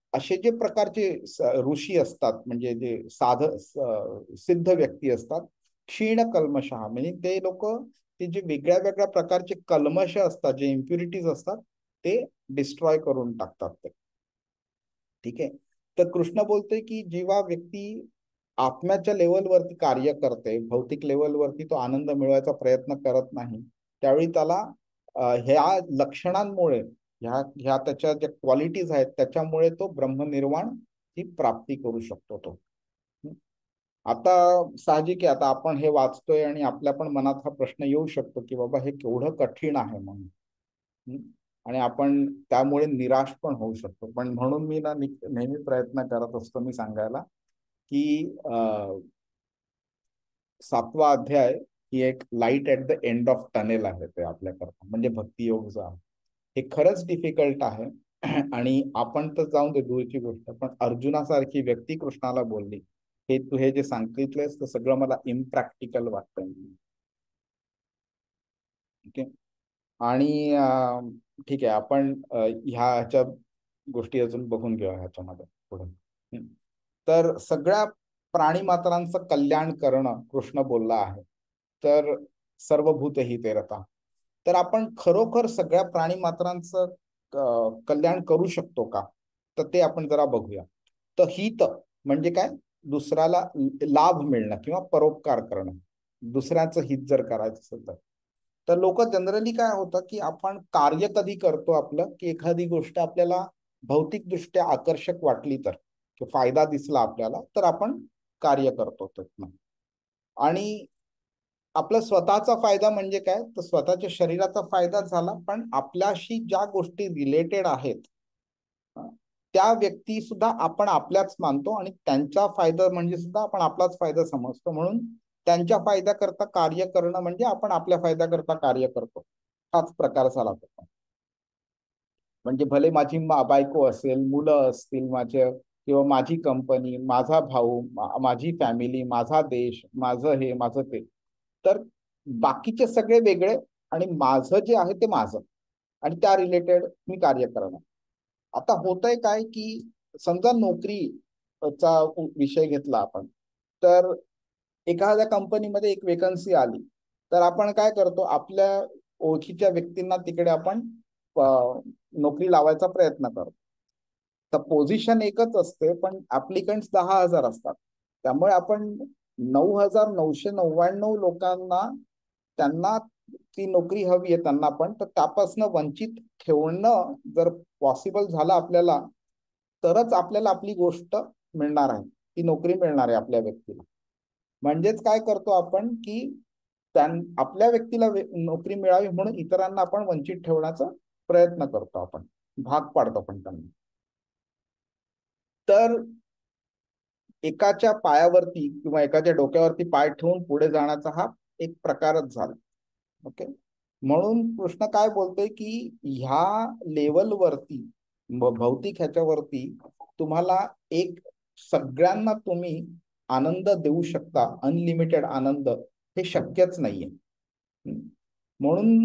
असे जे प्रकारचे ऋषी असतात म्हणजे जे साध सिद्ध व्यक्ती असतात, क्षीण कल्मशः म्हणजे ते लोक ते जे वेगळ्या वेगळ्या प्रकारचे कल्मश असतात, जे इम्प्युरिटीज असतात ते डिस्ट्रॉय करून टाकतात ते. ठीक आहे. तर कृष्ण बोलतोय की जेव्हा व्यक्ती आत्म्याच्या लेवलवरती कार्य करते, भौतिक लेवलवरती तो आनंद मिळवायचा प्रयत्न करत नाही, त्यावेळी त्याला ह्या लक्षणांमुळे, ह्या ह्या त्याच्या ज्या क्वालिटीज आहेत त्याच्यामुळे तो ब्रह्मनिर्वाण ही प्राप्ती करू शकतो तो. आता साहजिक आहे, आता आपण हे वाचतोय आणि आपल्या पण मनात हा प्रश्न येऊ शकतो की बाबा हे केवढं कठीण आहे म्हणून, आणि आपण त्यामुळे निराश पण होऊ शकतो. पण म्हणून मी ना नेहमी प्रयत्न करत असतो मी सांगायला की अं सातवा अध्याय ही एक light at the end of tunnel आहे ते आपल्याकरता, म्हणजे भक्तियोग जो आहे हे खरंच डिफिकल्ट आहे. आणि आपण तर जाऊन दे दूरची गोष्ट, पण अर्जुनासारखी व्यक्ती कृष्णाला बोलली, हे तू हे जे सांगितलंयस तर सगळं मला इम्प्रॅक्टिकल वाटतंय. ओके. आणि ठीक आहे, आपण ह्या ह्याच्या गोष्टी अजून बघून घेऊया ह्याच्यामध्ये पुढे. तर सगळ्या प्राणी मात्रांचं कल्याण करणं कृष्ण बोलला आहे, तर सर्वभूत ही ते रता. तर आपण खरोखर सगळ्या प्राणी मात्रांचं कल्याण करू शकतो का, तर ते आपण जरा बघूया. तर हित म्हणजे काय, दुसऱ्याला लाभ मिळणं किंवा परोपकार करणं, दुसऱ्याचं हित जर करायचं असेल तर. तर लोक जनरली काय होतं की आपण कार्य कधी करतो आपलं, की एखादी गोष्ट आपल्याला भौतिकदृष्ट्या आकर्षक वाटली तर, फायदा दिसला आपल्याला तर आपण कार्य करतो त्यातनं. आणि आपला स्वतःचा फायदा म्हणजे काय, तर स्वतःच्या शरीराचा फायदा झाला, पण आपल्याशी ज्या गोष्टी रिलेटेड आहेत त्या व्यक्ती सुद्धा आपण आपल्याच मानतो आणि त्यांचा फायदा म्हणजे सुद्धा आपण आपलाच फायदा समजतो. म्हणून त्यांच्या फायद्याकरता कार्य करणं म्हणजे आपण आपल्या फायद्याकरता कार्य करतो, हाच प्रकार झाला. म्हणजे भले माझी बायको असेल, मुलं असतील माझे, किंवा माझी कंपनी, माझा भाऊ, माझी फॅमिली, माझा देश, माझं हे माझं ते, तर बाकीचे सगळे वेगळे आणि माझं जे आहे ते माझं, आणि त्या रिलेटेड मी कार्य करणं. आता होतंय काय की समजा नोकरीचा विषय घेतला आपण, तर एखाद्या कंपनीमध्ये एक वेकन्सी आली तर आपण काय करतो, आपल्या ओळखीच्या व्यक्तींना तिकडे आपण नोकरी लावायचा प्रयत्न करतो. तर पोझिशन एकच असते पण ऍप्लिकंट्स दहा हजार असतात, त्यामुळे आपण नऊ हजार नऊशे नव्याण्णव लोकांना त्यांना ती नोकरी हवी आहे त्यांना पण, तर त्यापासून वंचित ठेवणं जर पॉसिबल झालं आपल्याला, तरच आपल्याला आपली गोष्ट मिळणार आहे, ती नोकरी मिळणार आहे आपल्या व्यक्तीला. म्हणजेच काय करतो आपण की त्यां आपल्या व्यक्तीला नोकरी मिळावी म्हणून इतरांना आपण वंचित ठेवण्याचा प्रयत्न करतो, आपण भाग पाडतो पण त्यांना. तर एकाच्या पायावरती किंवा एकाच्या डोक्यावरती पाय ठेवून पुढे जाण्याचा हा एक प्रकारच झाला. ओके. म्हणून कृष्ण काय बोलतोय की ह्या लेवलवरती, भौतिक ह्याच्यावरती तुम्हाला एक सगळ्यांना तुम्ही आनंद देऊ शकता, अनलिमिटेड आनंद, हे शक्यच नाहीये. म्हणून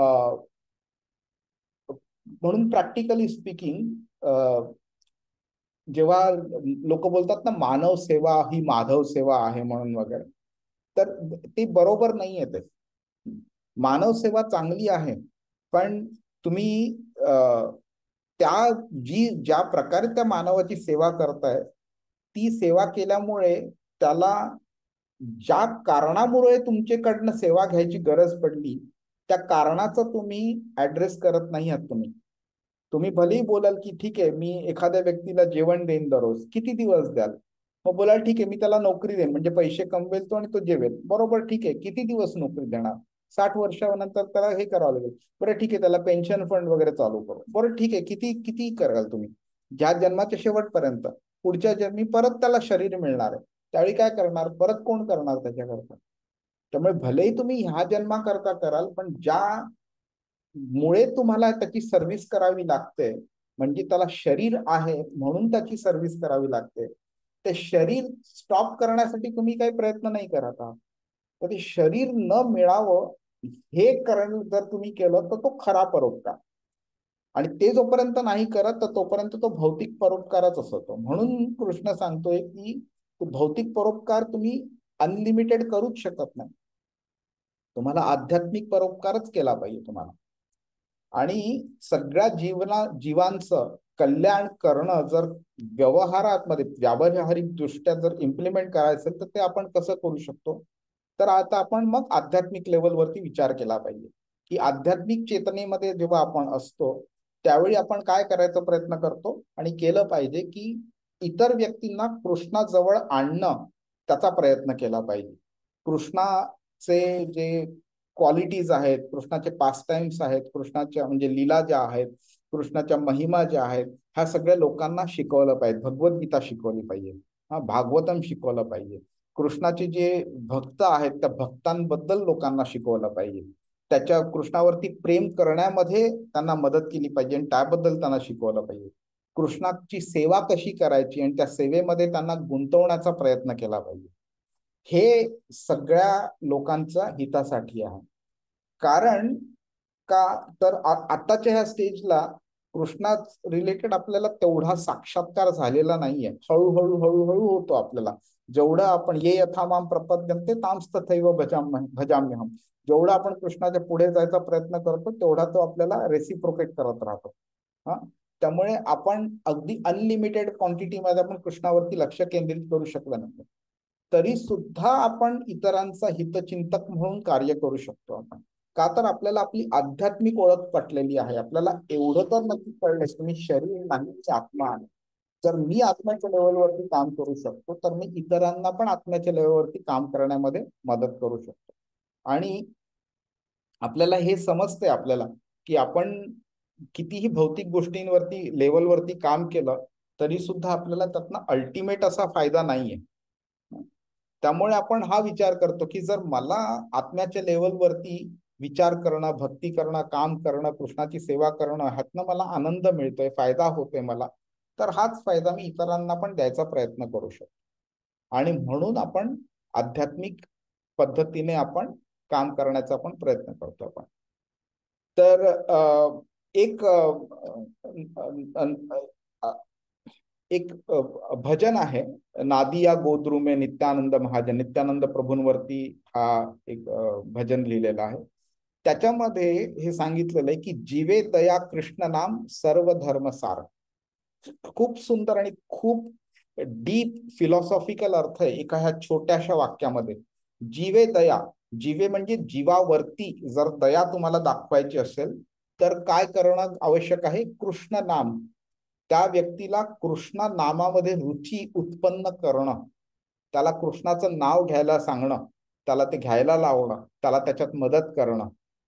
म्हणून प्रॅक्टिकली स्पीकिंग जेव्हा लोक बोलतात ना मानव सेवा ही माधव सेवा आहे म्हणून वगैरे, तर ते बरोबर नाहीये. ते मानव सेवा चांगली आहे, पण तुम्ही त्या जी ज्या प्रकारे त्या मानवाची सेवा करताय, ती सेवा केल्यामुळे त्याला ज्या कारणामुळे तुमच्याकडनं सेवा घ्यायची गरज पडली त्या कारणाचं तुम्ही ऍड्रेस करत नाही आहात. तुम्ही तुम्ही भलेही बोलाल की ठीक आहे मी एखाद्या व्यक्तीला जेवण देईन दररोज, किती दिवस द्याल? मग बोलाल ठीक आहे मी त्याला नोकरी देईन, म्हणजे पैसे कमवेल तो आणि तो जेवेल. बरोबर, ठीक आहे, किती दिवस नोकरी देणार? साठ वर्षानंतर त्याला हे करावं लागेल. बरं ठीक आहे, त्याला पेन्शन फंड वगैरे चालू करू. बरं ठीक आहे, किती किती कराल तुम्ही? ज्या जन्माच्या शेवटपर्यंत. पुढच्या जन्मी परत त्याला शरीर मिळणार आहे, त्यावेळी काय करणार? परत कोण करणार त्याच्याकरता? त्यामुळे भलेही तुम्ही ह्या जन्माकरता कराल, पण ज्या मुळे तुम्हाला त्याची सर्व्हिस करावी लागते, म्हणजे त्याला शरीर आहे म्हणून त्याची सर्व्हिस करावी लागते, ते शरीर स्टॉप करण्यासाठी तुम्ही काही प्रयत्न नाही करत आहात. तर ते शरीर न मिळावं हे करण जर तुम्ही केलं तर तो खरा परोपकार. आणि ते जोपर्यंत नाही करत तर तोपर्यंत तो भौतिक परोपकारच असतो. म्हणून कृष्ण सांगतोय की भौतिक परोपकार तुम्ही अनलिमिटेड करूच शकत नाही. तुम्हाला आध्यात्मिक परोपकारच केला पाहिजे तुम्हाला. आणि सगळ्या जीवना जीवांचं कल्याण करणं जर व्यवहारामध्ये व्यावहारिक दृष्ट्या जर इम्प्लिमेंट करायचं असेल तर ते आपण कसं करू शकतो. तर आता आपण मग आध्यात्मिक लेवलवरती विचार केला पाहिजे की आध्यात्मिक चेतनेमध्ये जेव्हा आपण असतो त्यावेळी आपण काय करायचा प्रयत्न करतो आणि केलं पाहिजे की इतर व्यक्तींना कृष्णाजवळ आणणं त्याचा प्रयत्न केला पाहिजे. कृष्णाचे जे क्वालिटीज आहेत, कृष्णाचे पास टाइम्स आहेत, कृष्णाच्या म्हणजे लीला ज्या आहेत, कृष्णाच्या महिमा ज्या आहेत, ह्या सगळ्या लोकांना शिकवलं पाहिजे. भगवद्गीता शिकवली पाहिजे, हा भागवतम शिकवलं पाहिजे. कृष्णाचे जे भक्त आहेत त्या भक्तांबद्दल लोकांना शिकवलं पाहिजे. त्याच्या कृष्णावरती प्रेम करण्यामध्ये त्यांना मदत केली पाहिजे आणि त्याबद्दल त्यांना शिकवलं पाहिजे. कृष्णाची सेवा कशी करायची आणि त्या सेवेमध्ये त्यांना गुंतवण्याचा प्रयत्न केला पाहिजे. हे सगळ्या लोकांच्या हितासाठी आहे. कारण का तर आताच्या ह्या स्टेजला कृष्णा रिलेटेड आपल्याला तेवढा साक्षात्कार झालेला नाहीये. हळूहळू हळूहळू होतो आपल्याला. जेवढं आपण ये यथा माम प्रपद्यन्ते तांस तथैव भजाम्य भजाम्यहम, जेवढा आपण कृष्णाच्या पुढे जायचा प्रयत्न करतो तेवढा तो आपल्याला रेसिप्रोकेट करत राहतो. हा त्यामुळे आपण अगदी अनलिमिटेड क्वांटिटीमध्ये आपण कृष्णावरती लक्ष केंद्रित करू शकलो नाही तरी सुद्धा आपण इतरांचा हितचिंतक म्हणून कार्य करू शकतो आपण. का तर आपल्याला आपली आध्यात्मिक ओळख पटलेली आहे. आपल्याला एवढं तर नक्की कळलंय की मी शरीर नाही, आत्मा आहे. जर मी आत्म्याच्या लेवलवरती काम करू शकतो तर मी इतरांना पण आत्म्याच्या लेवलवरती काम करण्यामध्ये मदत करू शकतो. आणि आपल्याला हे समजतंय आपल्याला की आपण कितीही भौतिक गोष्टींवरती लेवलवरती काम केलं तरी सुद्धा आपल्याला त्यातनं अल्टिमेट असा फायदा नाहीये. त्यामुळे आपण हा विचार करतो की जर मला आत्म्याच्या लेवलवरती विचार करणं, भक्ती करणं, काम करणं, कृष्णाची सेवा करणं, ह्यातनं मला आनंद मिळतोय, फायदा होतोय मला, तर हाच फायदा मी इतरांना पण द्यायचा प्रयत्न करू शकतो. आणि म्हणून आपण आध्यात्मिक पद्धतीने आपण काम करण्याचा पण प्रयत्न करतो आपण. तर एक एक भजन आहे नादिया गोद्रू में नित्यानंद महाजन, नित्यानंद प्रभूंवरती हा एक भजन लिहिलेलं आहे. त्याच्यामध्ये हे सांगितलेलं आहे की जीवे दया कृष्ण नाम सर्व धर्म सार. खूप सुंदर आणि खूप डीप फिलॉसॉफिकल अर्थ आहे एका ह्या छोट्याशा वाक्यामध्ये. जीवे दया, जीवे म्हणजे जीवावरती जर दया तुम्हाला दाखवायची असेल तर काय करणं आवश्यक आहे. कृष्ण नाम, त्या व्यक्तीला कृष्ण नामामध्ये रुची उत्पन्न करणं, त्याला कृष्णाचं नाव घ्यायला सांगणं, त्याला ते घ्यायला लावणं, त्याला त्याच्यात मदत करणं,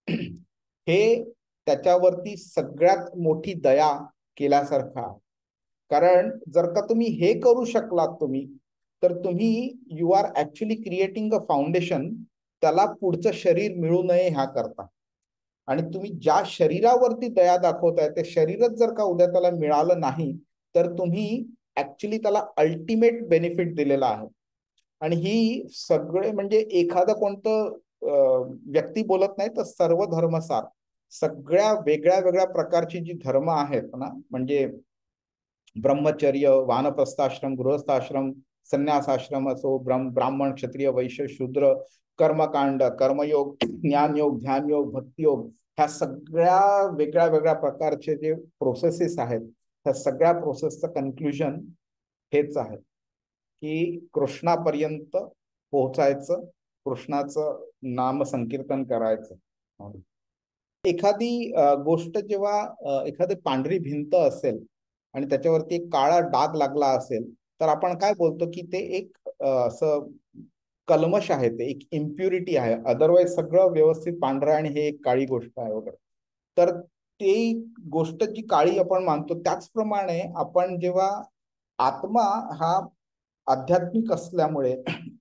हे त्याच्यावरती सगळ्यात मोठी दया केल्यासारखं. कारण जर का तुम्ही हे करू शकलात तुम्ही तर तुम्ही you are actually creating a foundation त्याला पुढचं शरीर मिळू नये ह्या करता. आणि तुम्ही ज्या शरीरावरती दया दाखवताय ते शरीरच जर का उद्या त्याला मिळालं नाही तर तुम्ही ऍक्च्युली त्याला अल्टिमेट बेनिफिट दिलेला आहे. आणि ही सगळे म्हणजे एखादं कोणतं व्यक्ती बोलत नाही तर सर्व धर्मसार, सगळ्या वेगळ्या वेगळ्या प्रकारची जी धर्म आहेत ना, म्हणजे ब्रह्मचर्य, वानप्रस्थाश्रम, गृहस्थाश्रम, संन्यासाश्रम असो, ब्राह्मण, क्षत्रिय, वैश्य, शूद्र, कर्मकांड, कर्मयोग, ज्ञानयोग, ध्यानयोग, भक्तियोग, ह्या सगळ्या वेगळ्या वेगळ्या प्रकारचे जे प्रोसेसेस आहेत त्या सगळ्या प्रोसेसचं कन्क्लुजन हेच आहे की कृष्णापर्यंत पोहोचायचं, कृष्णाचं नाम संकीर्तन करायचं. एखादी गोष्ट जेव्हा एखादी पांढरी भिंत असेल आणि त्याच्यावरती एक काळा डाग लागला असेल तर आपण काय बोलतो की ते एक असं कल्मश आहे, ते एक इम्प्युरिटी आहे. अदरवाईज सगळं व्यवस्थित पांढरं आणि हे एक काळी गोष्ट आहे वगैरे. तर ती गोष्ट जी काळी आपण मानतो त्याचप्रमाणे आपण जेव्हा आत्मा हा आध्यात्मिक असल्यामुळे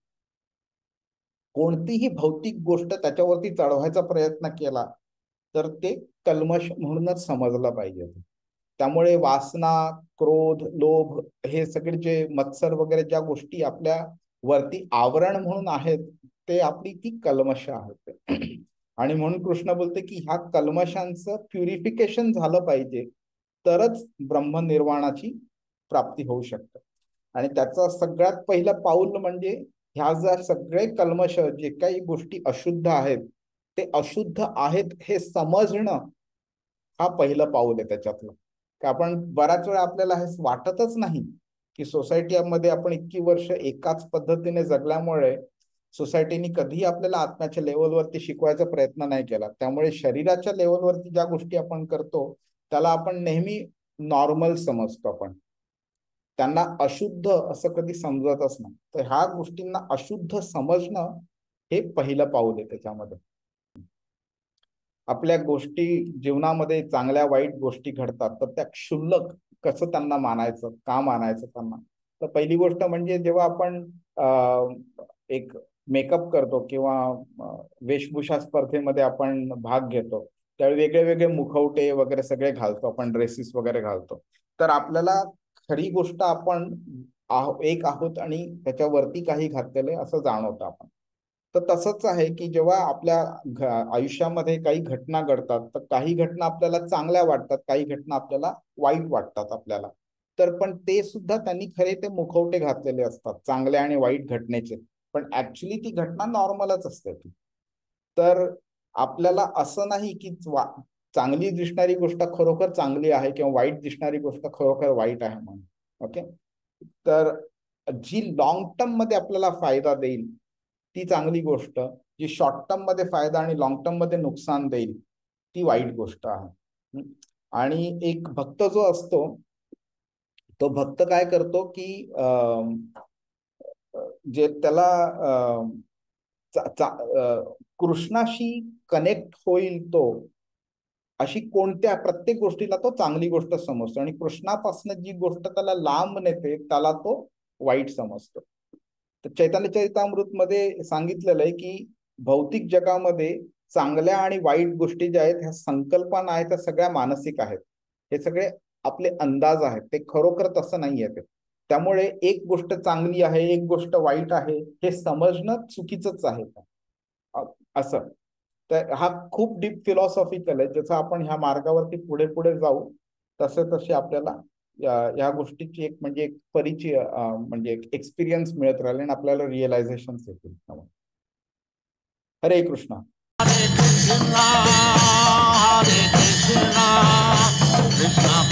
कोणतीही भौतिक गोष्ट त्याच्यावरती चढवायचा प्रयत्न केला तर ते कल्मश म्हणूनच समजलं पाहिजे. त्यामुळे वासना, क्रोध, लोभ हे सगळे जे मत्सर वगैरे ज्या गोष्टी आपल्या वरती आवरण म्हणून आहेत ते आपली ती कल्मश आहेत. आणि म्हणून कृष्ण बोलते की ह्या कल्मशांचं प्युरिफिकेशन झालं पाहिजे, तरच ब्रह्मनिर्वाणाची प्राप्ती होऊ शकते. आणि त्याचं सगळ्यात पहिलं पाऊल म्हणजे ह्या जर सगळे कल्मश जे काही गोष्टी अशुद्ध आहेत ते अशुद्ध आहेत हे समजणं हा पहिलं पाऊल आहे त्याच्यातलं. की आपण बऱ्याच वेळा आपल्याला हे वाटतच नाही की सोसायटीमध्ये आपण इतकी वर्ष एकाच पद्धतीने जगल्यामुळे सोसायटीने कधीही आपल्याला आत्म्याच्या लेवलवरती शिकवायचा प्रयत्न नाही केला. त्यामुळे शरीराच्या लेवलवरती ज्या गोष्टी आपण करतो त्याला आपण नेहमी नॉर्मल समजतो. आपण त्यांना अशुद्ध असं कधी समजतच नाही. तर ह्या गोष्टींना अशुद्ध समजणं हे पहिलं पाऊल आहे त्याच्यामध्ये. आपल्या गोष्टी जीवनामध्ये चांगल्या वाईट गोष्टी घडतात तर त्या क्षुल्लक कसं त्यांना मानायचं, का मानायचं त्यांना. तर पहिली गोष्ट म्हणजे जेव्हा आपण एक मेकअप करतो किंवा वेशभूषा स्पर्धेमध्ये आपण भाग घेतो त्यावेळी वेगळे वेगळे मुखवटे वगैरे सगळे घालतो आपण, ड्रेसेस वगैरे घालतो. तर आपल्याला खरी गोष्ट आपण एक आहोत आणि त्याच्यावरती काही घातलेले असं जाणवतं आपण. तर तसंच आहे की जेव्हा आपल्या आयुष्यामध्ये काही घटना घडतात तर काही घटना आपल्याला चांगल्या वाटतात, काही घटना आपल्याला वाईट वाटतात आपल्याला. तर पण ते सुद्धा त्यांनी खरे ते मुखवटे घातलेले असतात चांगल्या आणि वाईट घटनेचे, पण ऍक्च्युली ती घटना नॉर्मलच असते ती. तर आपल्याला असं नाही की चांगली दिसणारी गोष्ट खरोखर चांगली आहे किंवा वाईट दिसणारी गोष्ट खरोखर वाईट आहे म्हणून. ओके, तर जी लॉंग टर्म मध्ये आपल्याला फायदा देईल ती चांगली गोष्ट, जी शॉर्ट टर्म मध्ये फायदा आणि लॉंग टर्म मध्ये नुकसान देईल ती वाईट गोष्ट आहे. आणि एक भक्त जो असतो तो भक्त काय करतो की जे त्याला कृष्णाशी कनेक्ट होईल तो अशी कोणत्या प्रत्येक गोष्टीला तो चांगली गोष्ट समजतो आणि कृष्णापासून जी गोष्ट त्याला लांब नेते त्याला तो वाईट समजतो. तर चैतन्य चरितामृत मध्ये सांगितलेलं आहे की भौतिक जगामध्ये चांगल्या आणि वाईट गोष्टी ज्या आहेत ह्या संकल्पना आहेत त्या सगळ्या मानसिक आहेत. हे सगळे आपले अंदाज आहेत, ते खरोखर तसं नाही आहे. त्यामुळे एक गोष्ट चांगली आहे एक गोष्ट वाईट आहे हे समजणं चुकीचंच आहे असं. तर हा खूप डीप फिलॉसॉफिकल आहे ज्याचा आपण ह्या मार्गावरती पुढे पुढे जाऊ तसे तसे आपल्याला या गोष्टीची एक म्हणजे एक परिचय म्हणजे एक एक्सपिरियन्स मिळत राहील आणि आपल्याला रिअलायझेशन येतील. हरे कृष्णा. हरे कृष्णा हरे कृष्णा कृष्णा